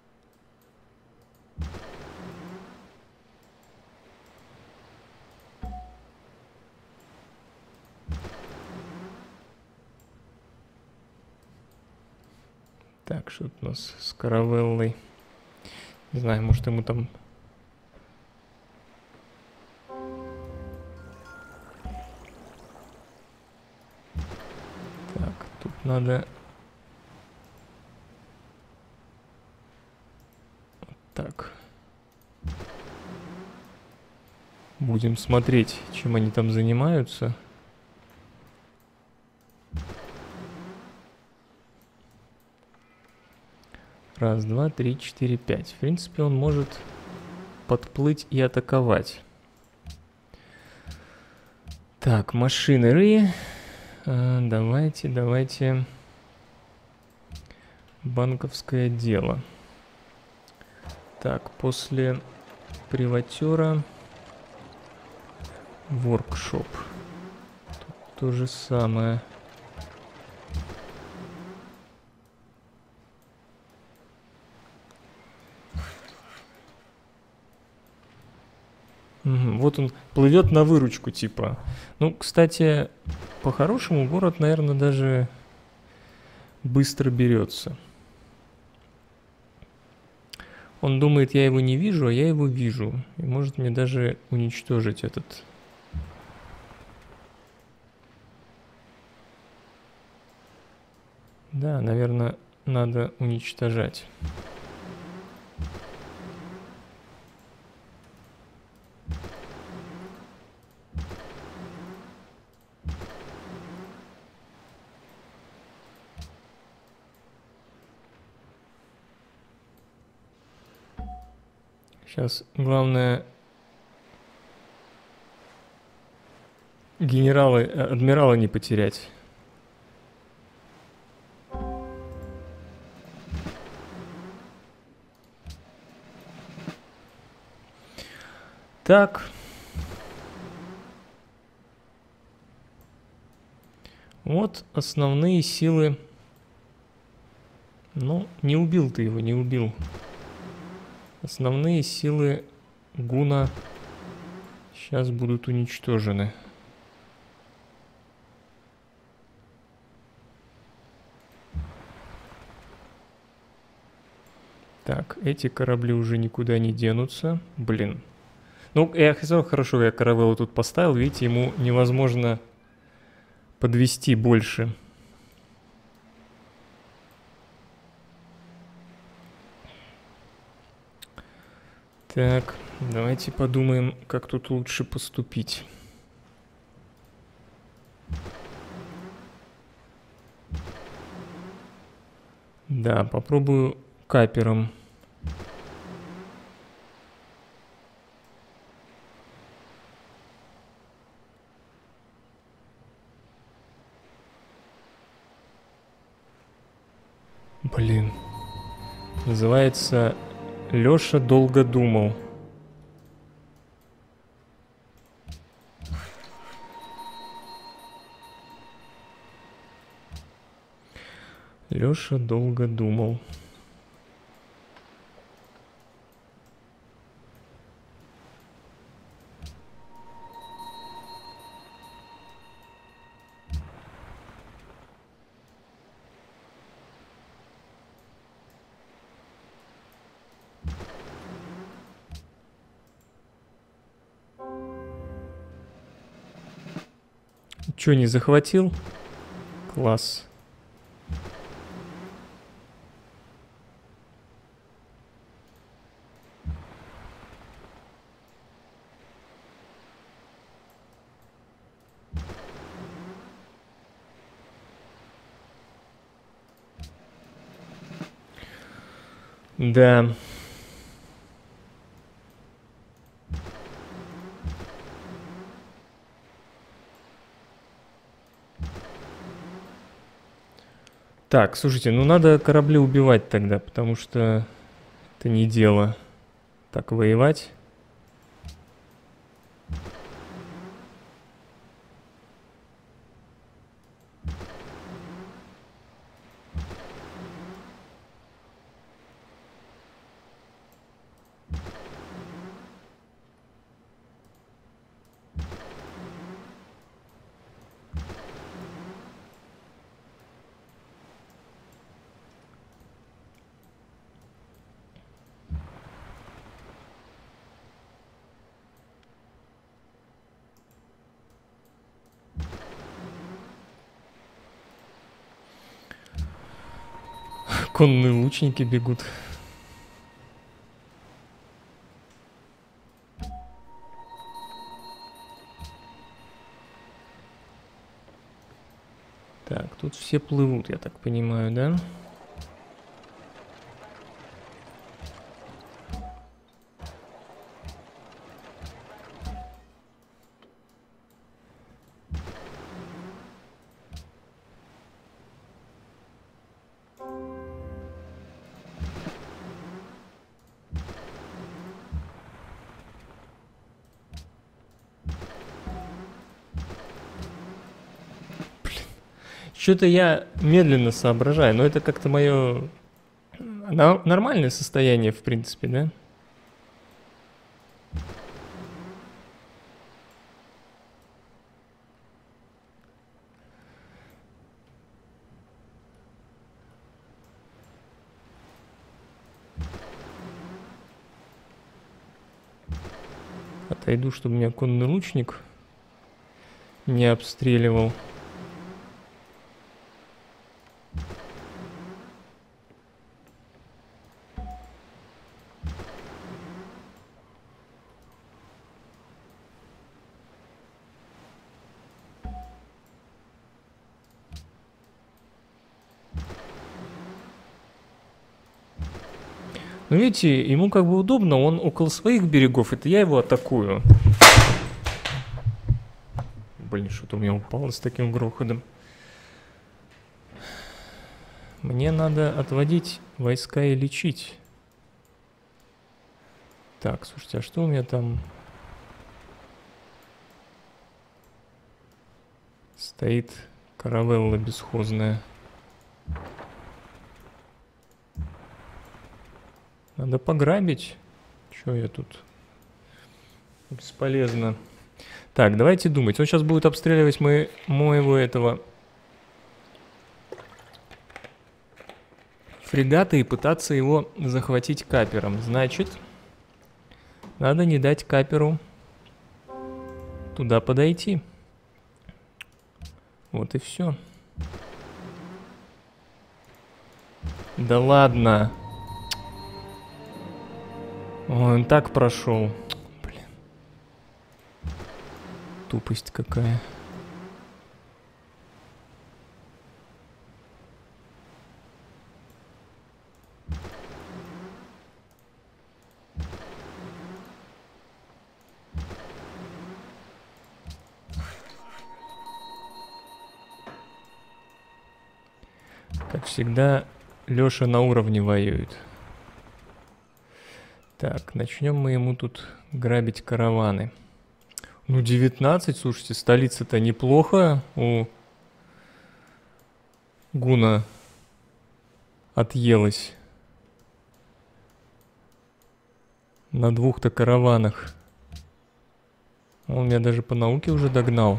Так, что тут у нас с каравеллой? Не знаю, может ему там... Так, тут надо... Так. Будем смотреть, чем они там занимаются. Раз, два, три, четыре, пять. В принципе, он может подплыть и атаковать. Так, машинеры. А, давайте, давайте. Банковское дело. Так, после приватера воркшоп. Тут то же самое. Угу, вот он плывет на выручку, типа. Ну, кстати, по-хорошему город, наверное, даже быстро берется. Он думает, я его не вижу, а я его вижу. И может мне даже уничтожить этот... Да, наверное, надо уничтожать. Сейчас главное генералы, адмирала не потерять. Так. Вот основные силы. Ну, не убил ты его, не убил. Основные силы гуна сейчас будут уничтожены. Так, эти корабли уже никуда не денутся. Блин. Ну, я хотел, хорошо, я каравеллу тут поставил. Видите, ему невозможно подвести больше. Так, давайте подумаем, как тут лучше поступить. Да, попробую капером. Блин. Называется Лёша долго думал. Лёша долго думал. Чё, не захватил? Класс. Да. Так, слушайте, ну надо корабли убивать тогда, потому что это не дело так воевать. Конные лучники бегут. Так, тут все плывут, я так понимаю, да? Что-то я медленно соображаю, но это как-то мое нормальное состояние, в принципе, да? Отойду, чтобы меня конный лучник не обстреливал. Ну, видите, ему как бы удобно, он около своих берегов, это я его атакую. Блин, что-то у меня упало с таким грохотом. Мне надо отводить войска и лечить. Так, слушайте, а что у меня там? Стоит каравелла бесхозная. Надо пограбить. Чё я тут Бесполезно. Так, давайте думать. Он сейчас будет обстреливать мы, моего этого фрегата и пытаться его захватить капером. Значит, надо не дать каперу туда подойти. Вот и все. Да ладно. Он так прошел. Блин. Тупость какая. Как всегда, Лёша на уровне воюет. Так, начнем мы ему тут грабить караваны. Ну, девятнадцать, слушайте, столица-то неплохо у Гуна отъелась. На двух-то караванах. Он меня даже по науке уже догнал.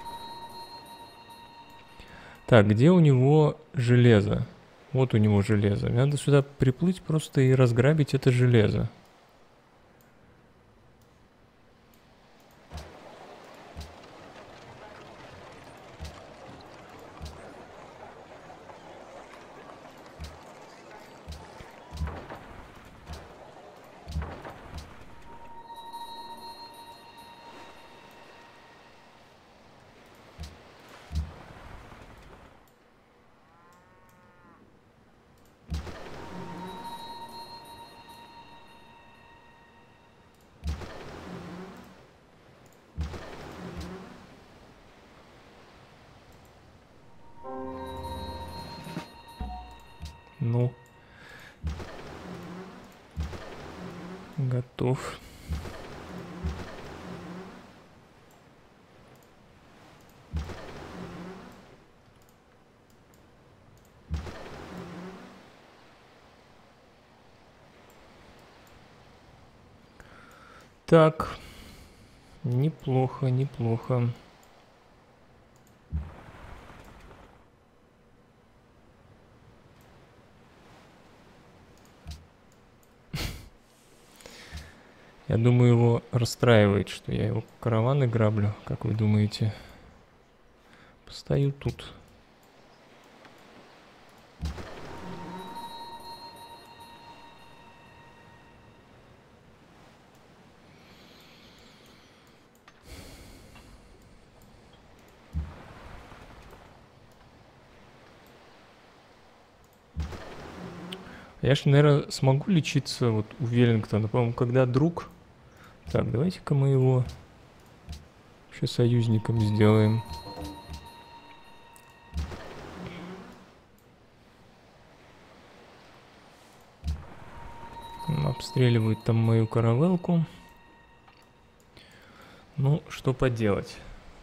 Так, где у него железо? Вот у него железо. Мне надо сюда приплыть просто и разграбить это железо. Ну, готов. Так, неплохо, неплохо. Я думаю, его расстраивает, что я его караваны граблю. Как вы думаете? Постою тут. Я ж, наверное, смогу лечиться вот у Веллингтона. По-моему, когда друг... Так, давайте-ка мы его еще союзником сделаем. Обстреливают там мою каравелку. Ну, что поделать.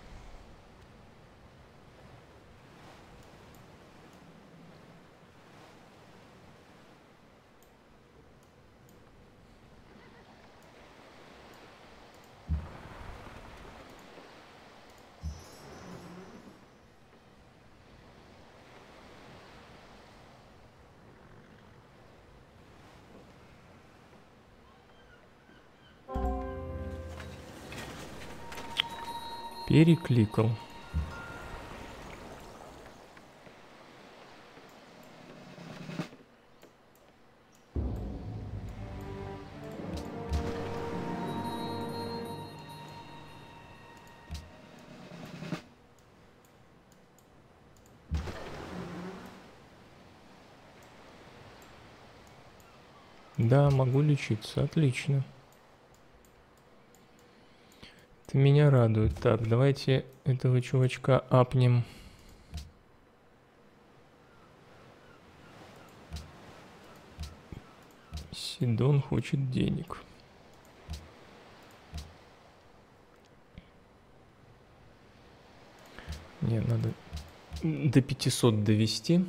Перекликал. Да, могу лечиться. Отлично. Это меня радует. Так, давайте этого чувачка апнем. Сидон хочет денег. Не, надо до пятисот довести.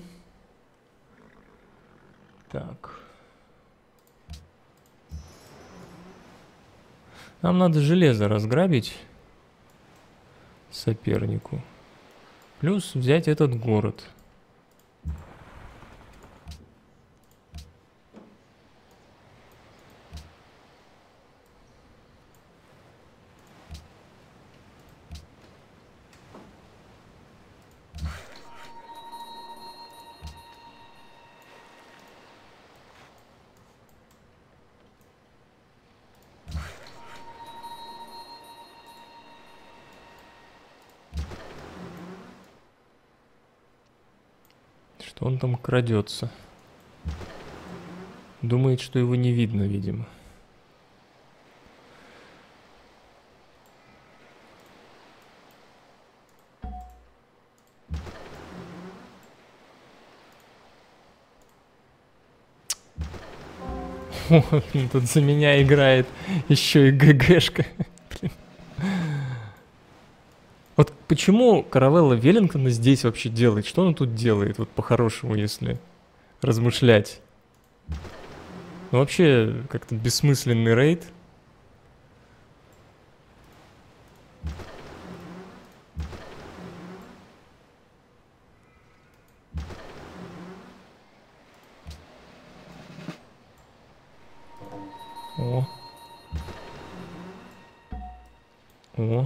Так. Нам надо железо разграбить сопернику. Плюс взять этот город. Что он там крадется? Думает, что его не видно, видимо. Тут за меня играет еще и ГГшка. Вот почему Каравелла Веллингтона здесь вообще делает? Что он тут делает? Вот по-хорошему, если размышлять. Ну, вообще, как-то бессмысленный рейд. О. О.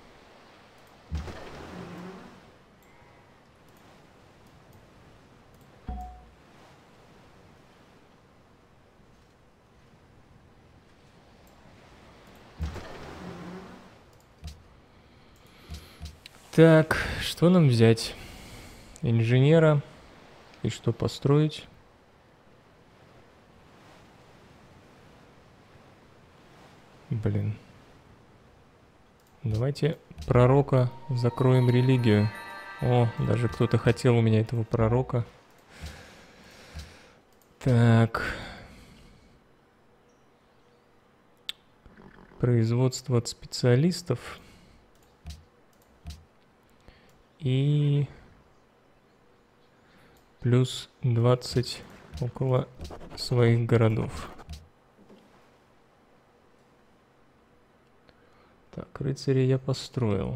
Так, что нам взять? Инженера. И что построить? Блин. Давайте пророка закроем религию. О, даже кто-то хотел у меня этого пророка. Так. Производство от специалистов. И плюс двадцать около своих городов. Так, рыцарей я построил.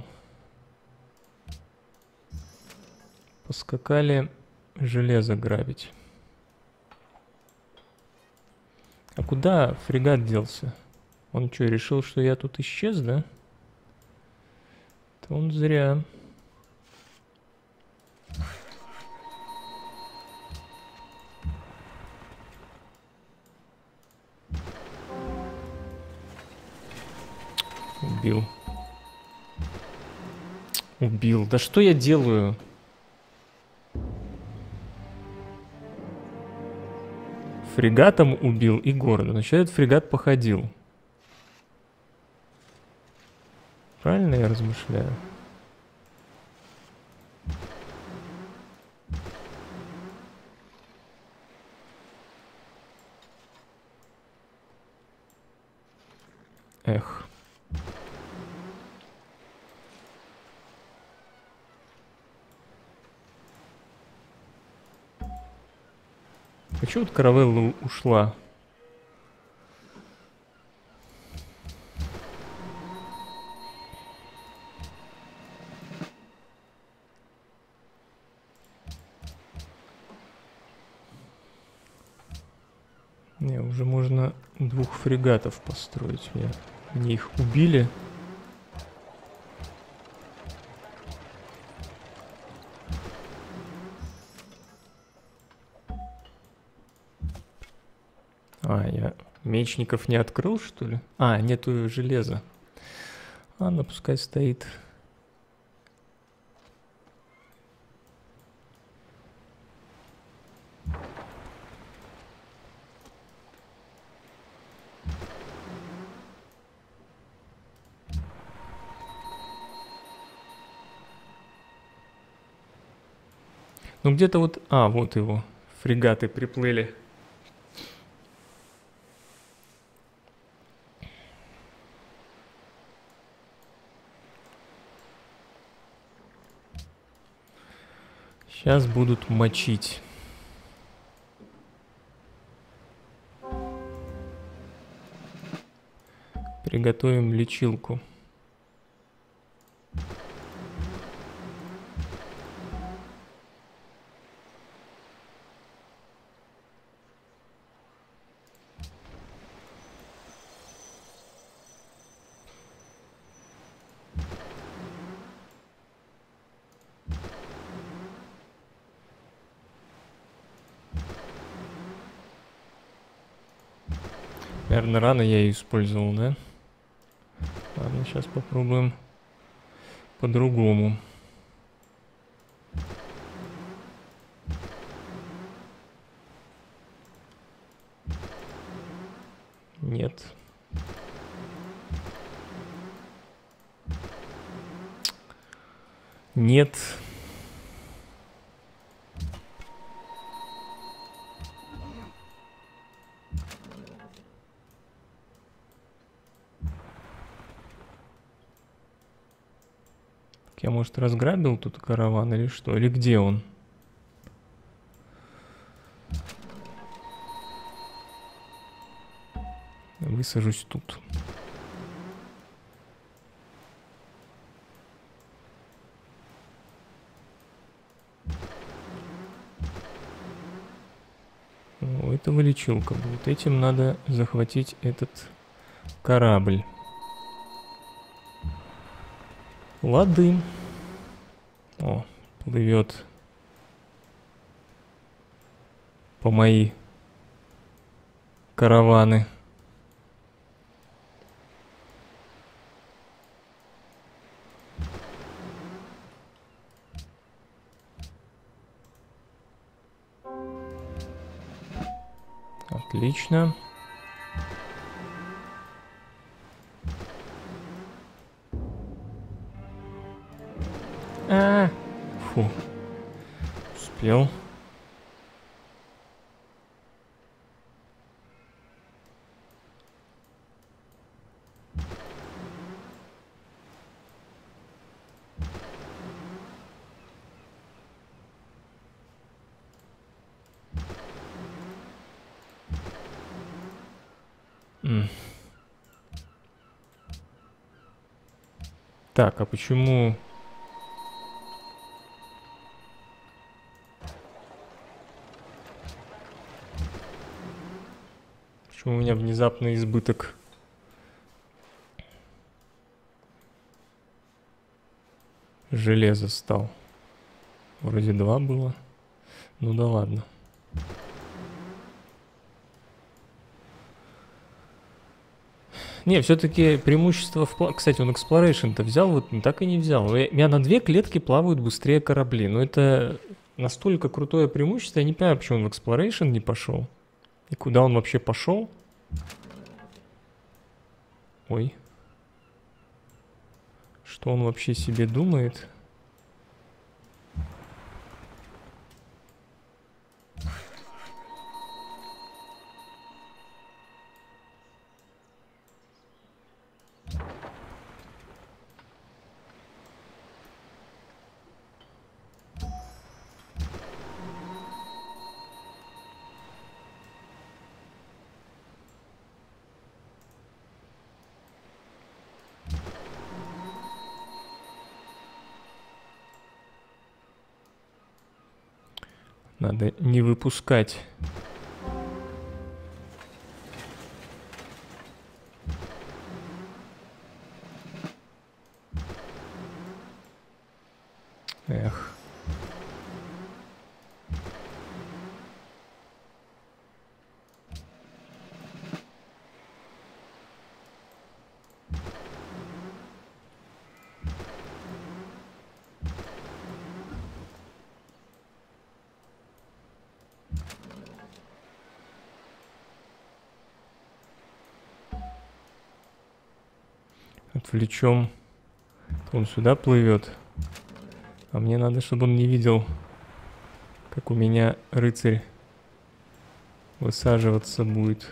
Поскакали железо грабить. А куда фрегат делся? Он что, решил, что я тут исчез, да? То он зря. Убил. Убил. Да что я делаю? Фрегатом убил и города. Значит, этот фрегат походил. Правильно я размышляю? Эх. Почему вот Каравелла ушла? Не, уже можно двух фрегатов построить. Мне, мне их убили. А, я мечников не открыл, что ли? А, нету железа. Ладно, пускай стоит. Ну где-то вот... А, вот его. Фрегаты приплыли. Сейчас будут мочить. Приготовим лечилку. Наверное, рано я ее использовал, да? Ладно, сейчас попробуем по-другому. Нет. Нет. Я, может, разграбил тут караван или что? Или где он? Высажусь тут. О, это вылечилка будет. Этим надо захватить этот корабль. Лады. О, плывет по мои караваны. Отлично. А, фу, успел. М. Так, а почему... Почему у меня внезапно избыток? Железа стал. Вроде два было. Ну да ладно. Не, все-таки преимущество в... Кстати, он Exploration-то взял, вот так и не взял. У меня на две клетки плавают быстрее корабли. Но это настолько крутое преимущество, я не понимаю, почему он в Exploration не пошел. И куда он вообще пошел? Ой. Что он вообще себе думает? Надо не выпускать. Эх. Отвлечем. Он сюда плывет. А мне надо, чтобы он не видел, как у меня рыцарь высаживаться будет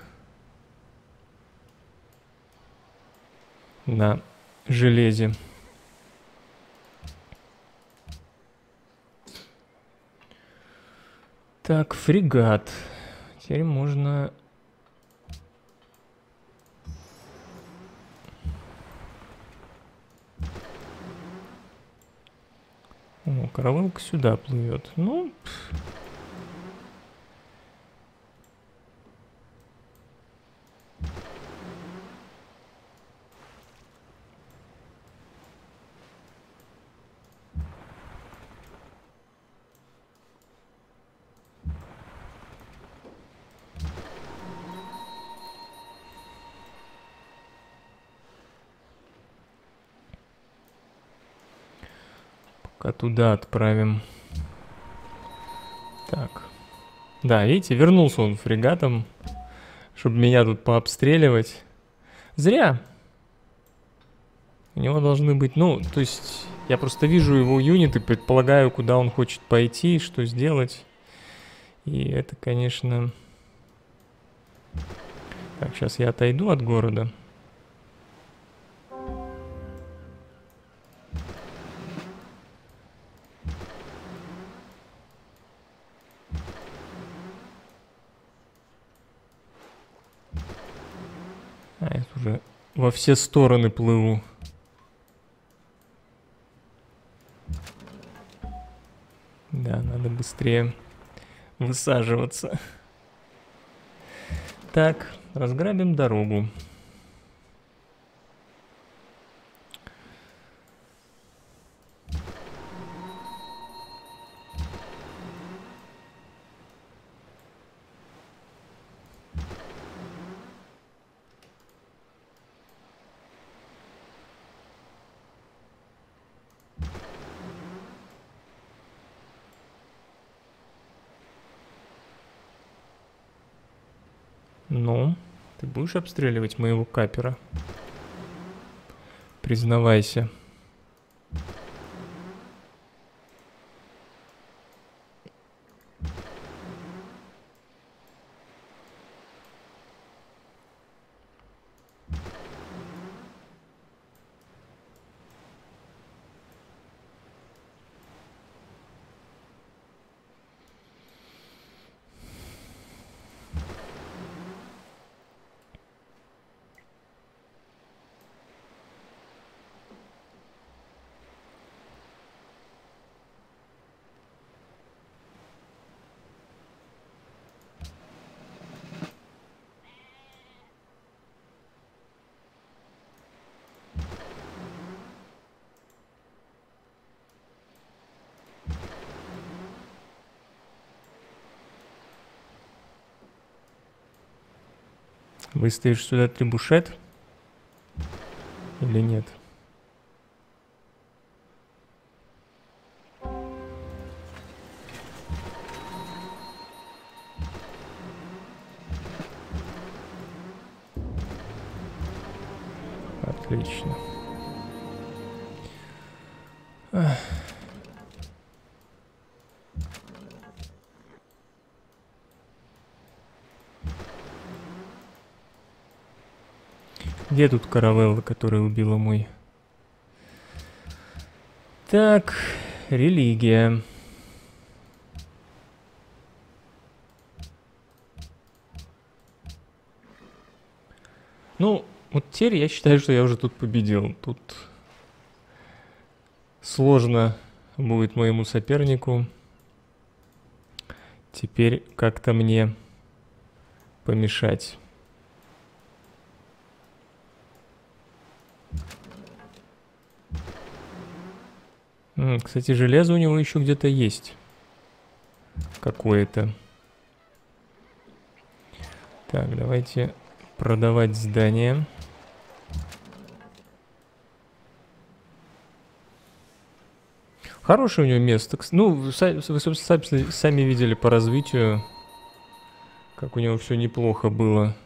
на железе. Так, фрегат. Теперь можно... каравелка сюда плывет. Ну... Пока туда отправим. Так. Да, видите, вернулся он фрегатом, чтобы меня тут пообстреливать. Зря. У него должны быть, ну, то есть, я просто вижу его юниты, предполагаю, куда он хочет пойти, что сделать. И это, конечно... Так, сейчас я отойду от города. А, я уже во все стороны плыву. Да, надо быстрее высаживаться. Так, разграбим дорогу. Ну, ты будешь обстреливать моего капера? Признавайся. Выставишь сюда трибушет? Или нет? Отлично. Ах. Где тут каравелла, которая убила мой? Так, религия. Ну, вот теперь я считаю, что я уже тут победил. Тут сложно будет моему сопернику теперь как-то мне помешать. Кстати, железо у него еще где-то есть. Какое-то. Так, давайте продавать здание. Хорошее у него место. Ну, вы, собственно, сами видели по развитию, как у него все неплохо было.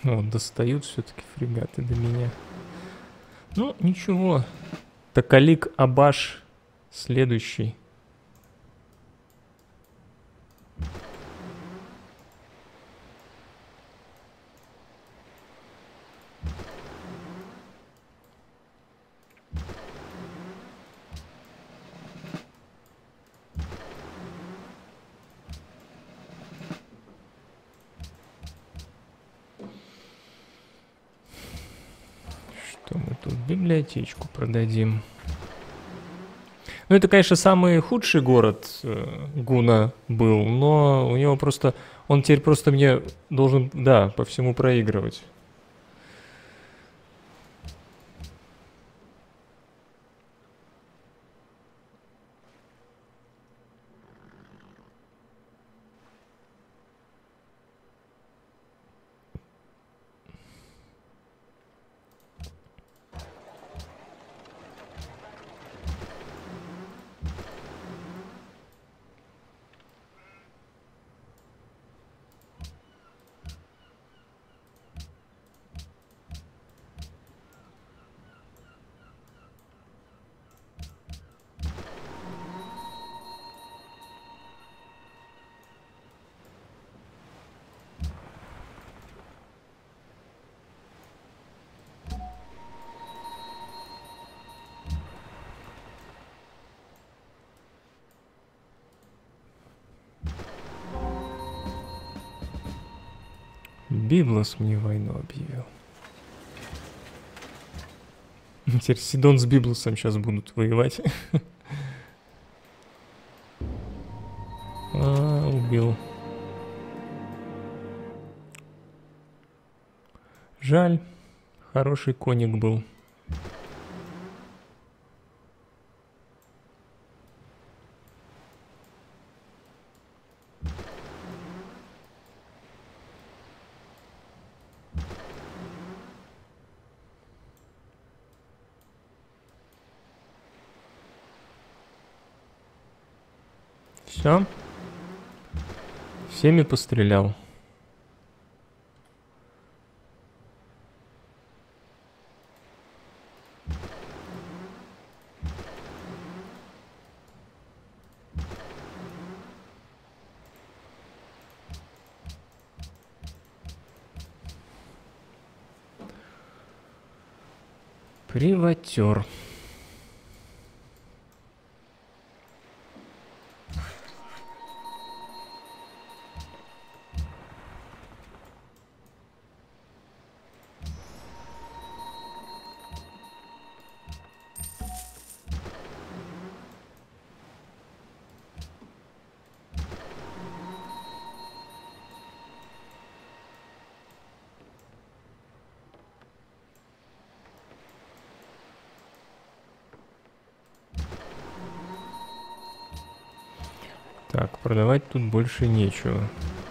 Вот, достают все-таки фрегаты до меня. Ну, ничего. Такалик Абаш следующий. Что мы тут? Библиотечку продадим. Ну, это, конечно, самый худший город э, Гуна был, но у него просто... Он теперь просто мне должен, да, по всему проигрывать. Библос мне войну объявил. Теперь Сидон с Библосом сейчас будут воевать. А, убил. Жаль. Хороший коник был. Все. Всеми пострелял. Приватер. Так, продавать тут больше нечего.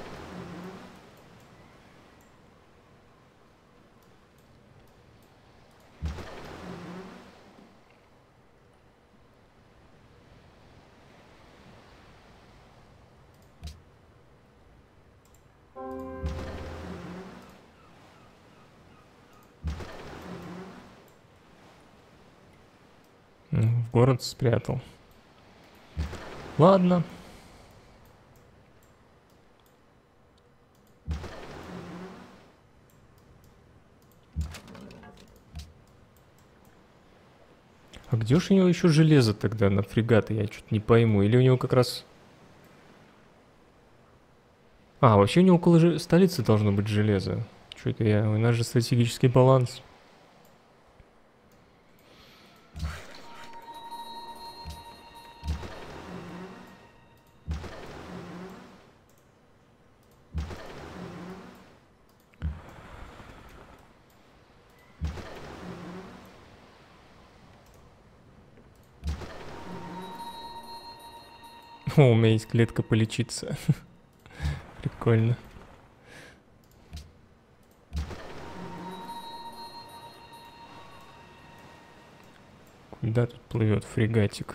В город спрятал. Ладно. А где же у него еще железо тогда на фрегаты? Я что-то не пойму. Или у него как раз... А, вообще у него около ж... столицы должно быть железо. Что это я? У нас же стратегический баланс. О, у меня есть клетка полечиться. Прикольно. Куда тут плывет фрегатик?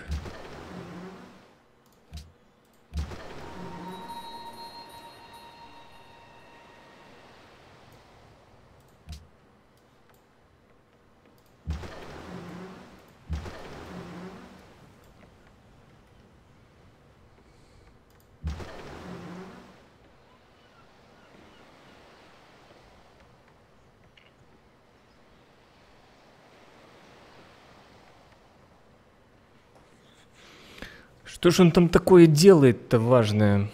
Что же он там такое делает-то важное?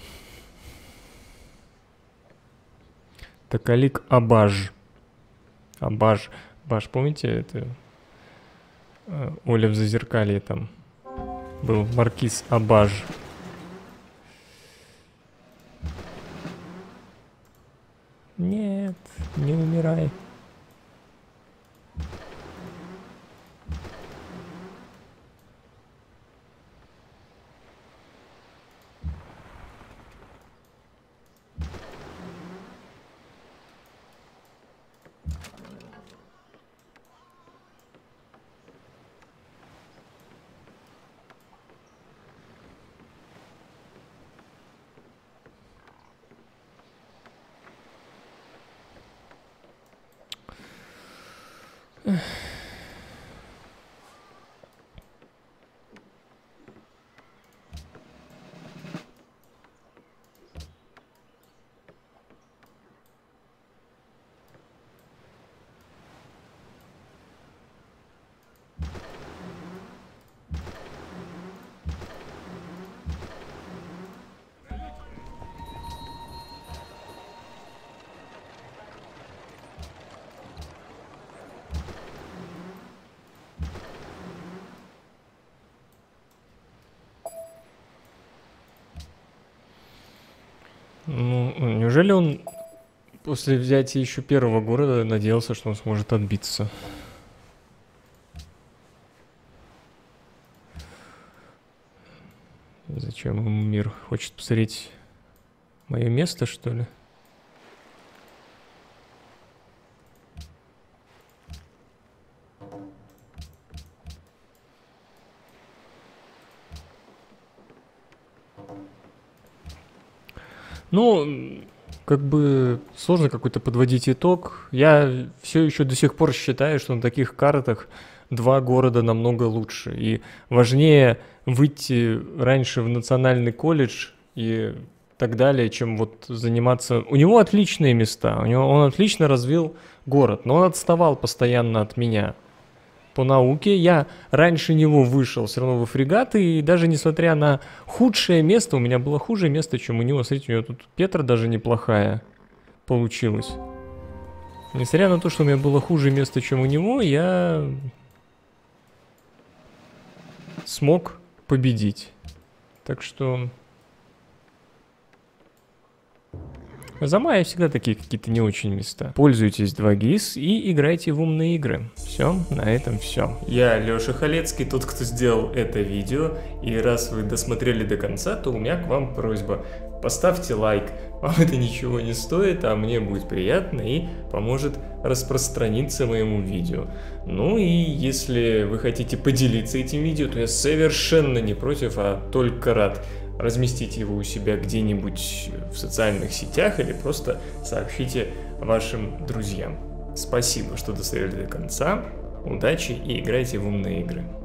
Такалик Абаж. Абаж. Абаж, помните, это э, Оля в Зазеркалье там был маркиз Абаж. Нет, не умирай. Ну, неужели он после взятия еще первого города надеялся, что он сможет отбиться? Зачем ему мир? Хочет посмотреть мое место, что ли? Ну, как бы сложно какой-то подводить итог. Я все еще до сих пор считаю, что на таких картах два города намного лучше. И важнее выйти раньше в национальный колледж и так далее, чем вот заниматься... У него отличные места, у него... он отлично развил город, но он отставал постоянно от меня. По науке я раньше него вышел все равно во фрегаты, и даже несмотря на худшее место, у меня было хуже место, чем у него. Смотрите, у него тут Петра даже неплохая получилась. Несмотря на то, что у меня было хуже место, чем у него, я смог победить. Так что... За мая всегда такие какие-то не очень места. Пользуйтесь два гис и играйте в умные игры. Все, на этом все. Я Лёша Халецкий, тот, кто сделал это видео. И раз вы досмотрели до конца, то у меня к вам просьба. Поставьте лайк. Вам это ничего не стоит, а мне будет приятно и поможет распространиться моему видео. Ну и если вы хотите поделиться этим видео, то я совершенно не против, а только рад. Разместите его у себя где-нибудь в социальных сетях или просто сообщите вашим друзьям. Спасибо, что досмотрели до конца. Удачи и играйте в умные игры.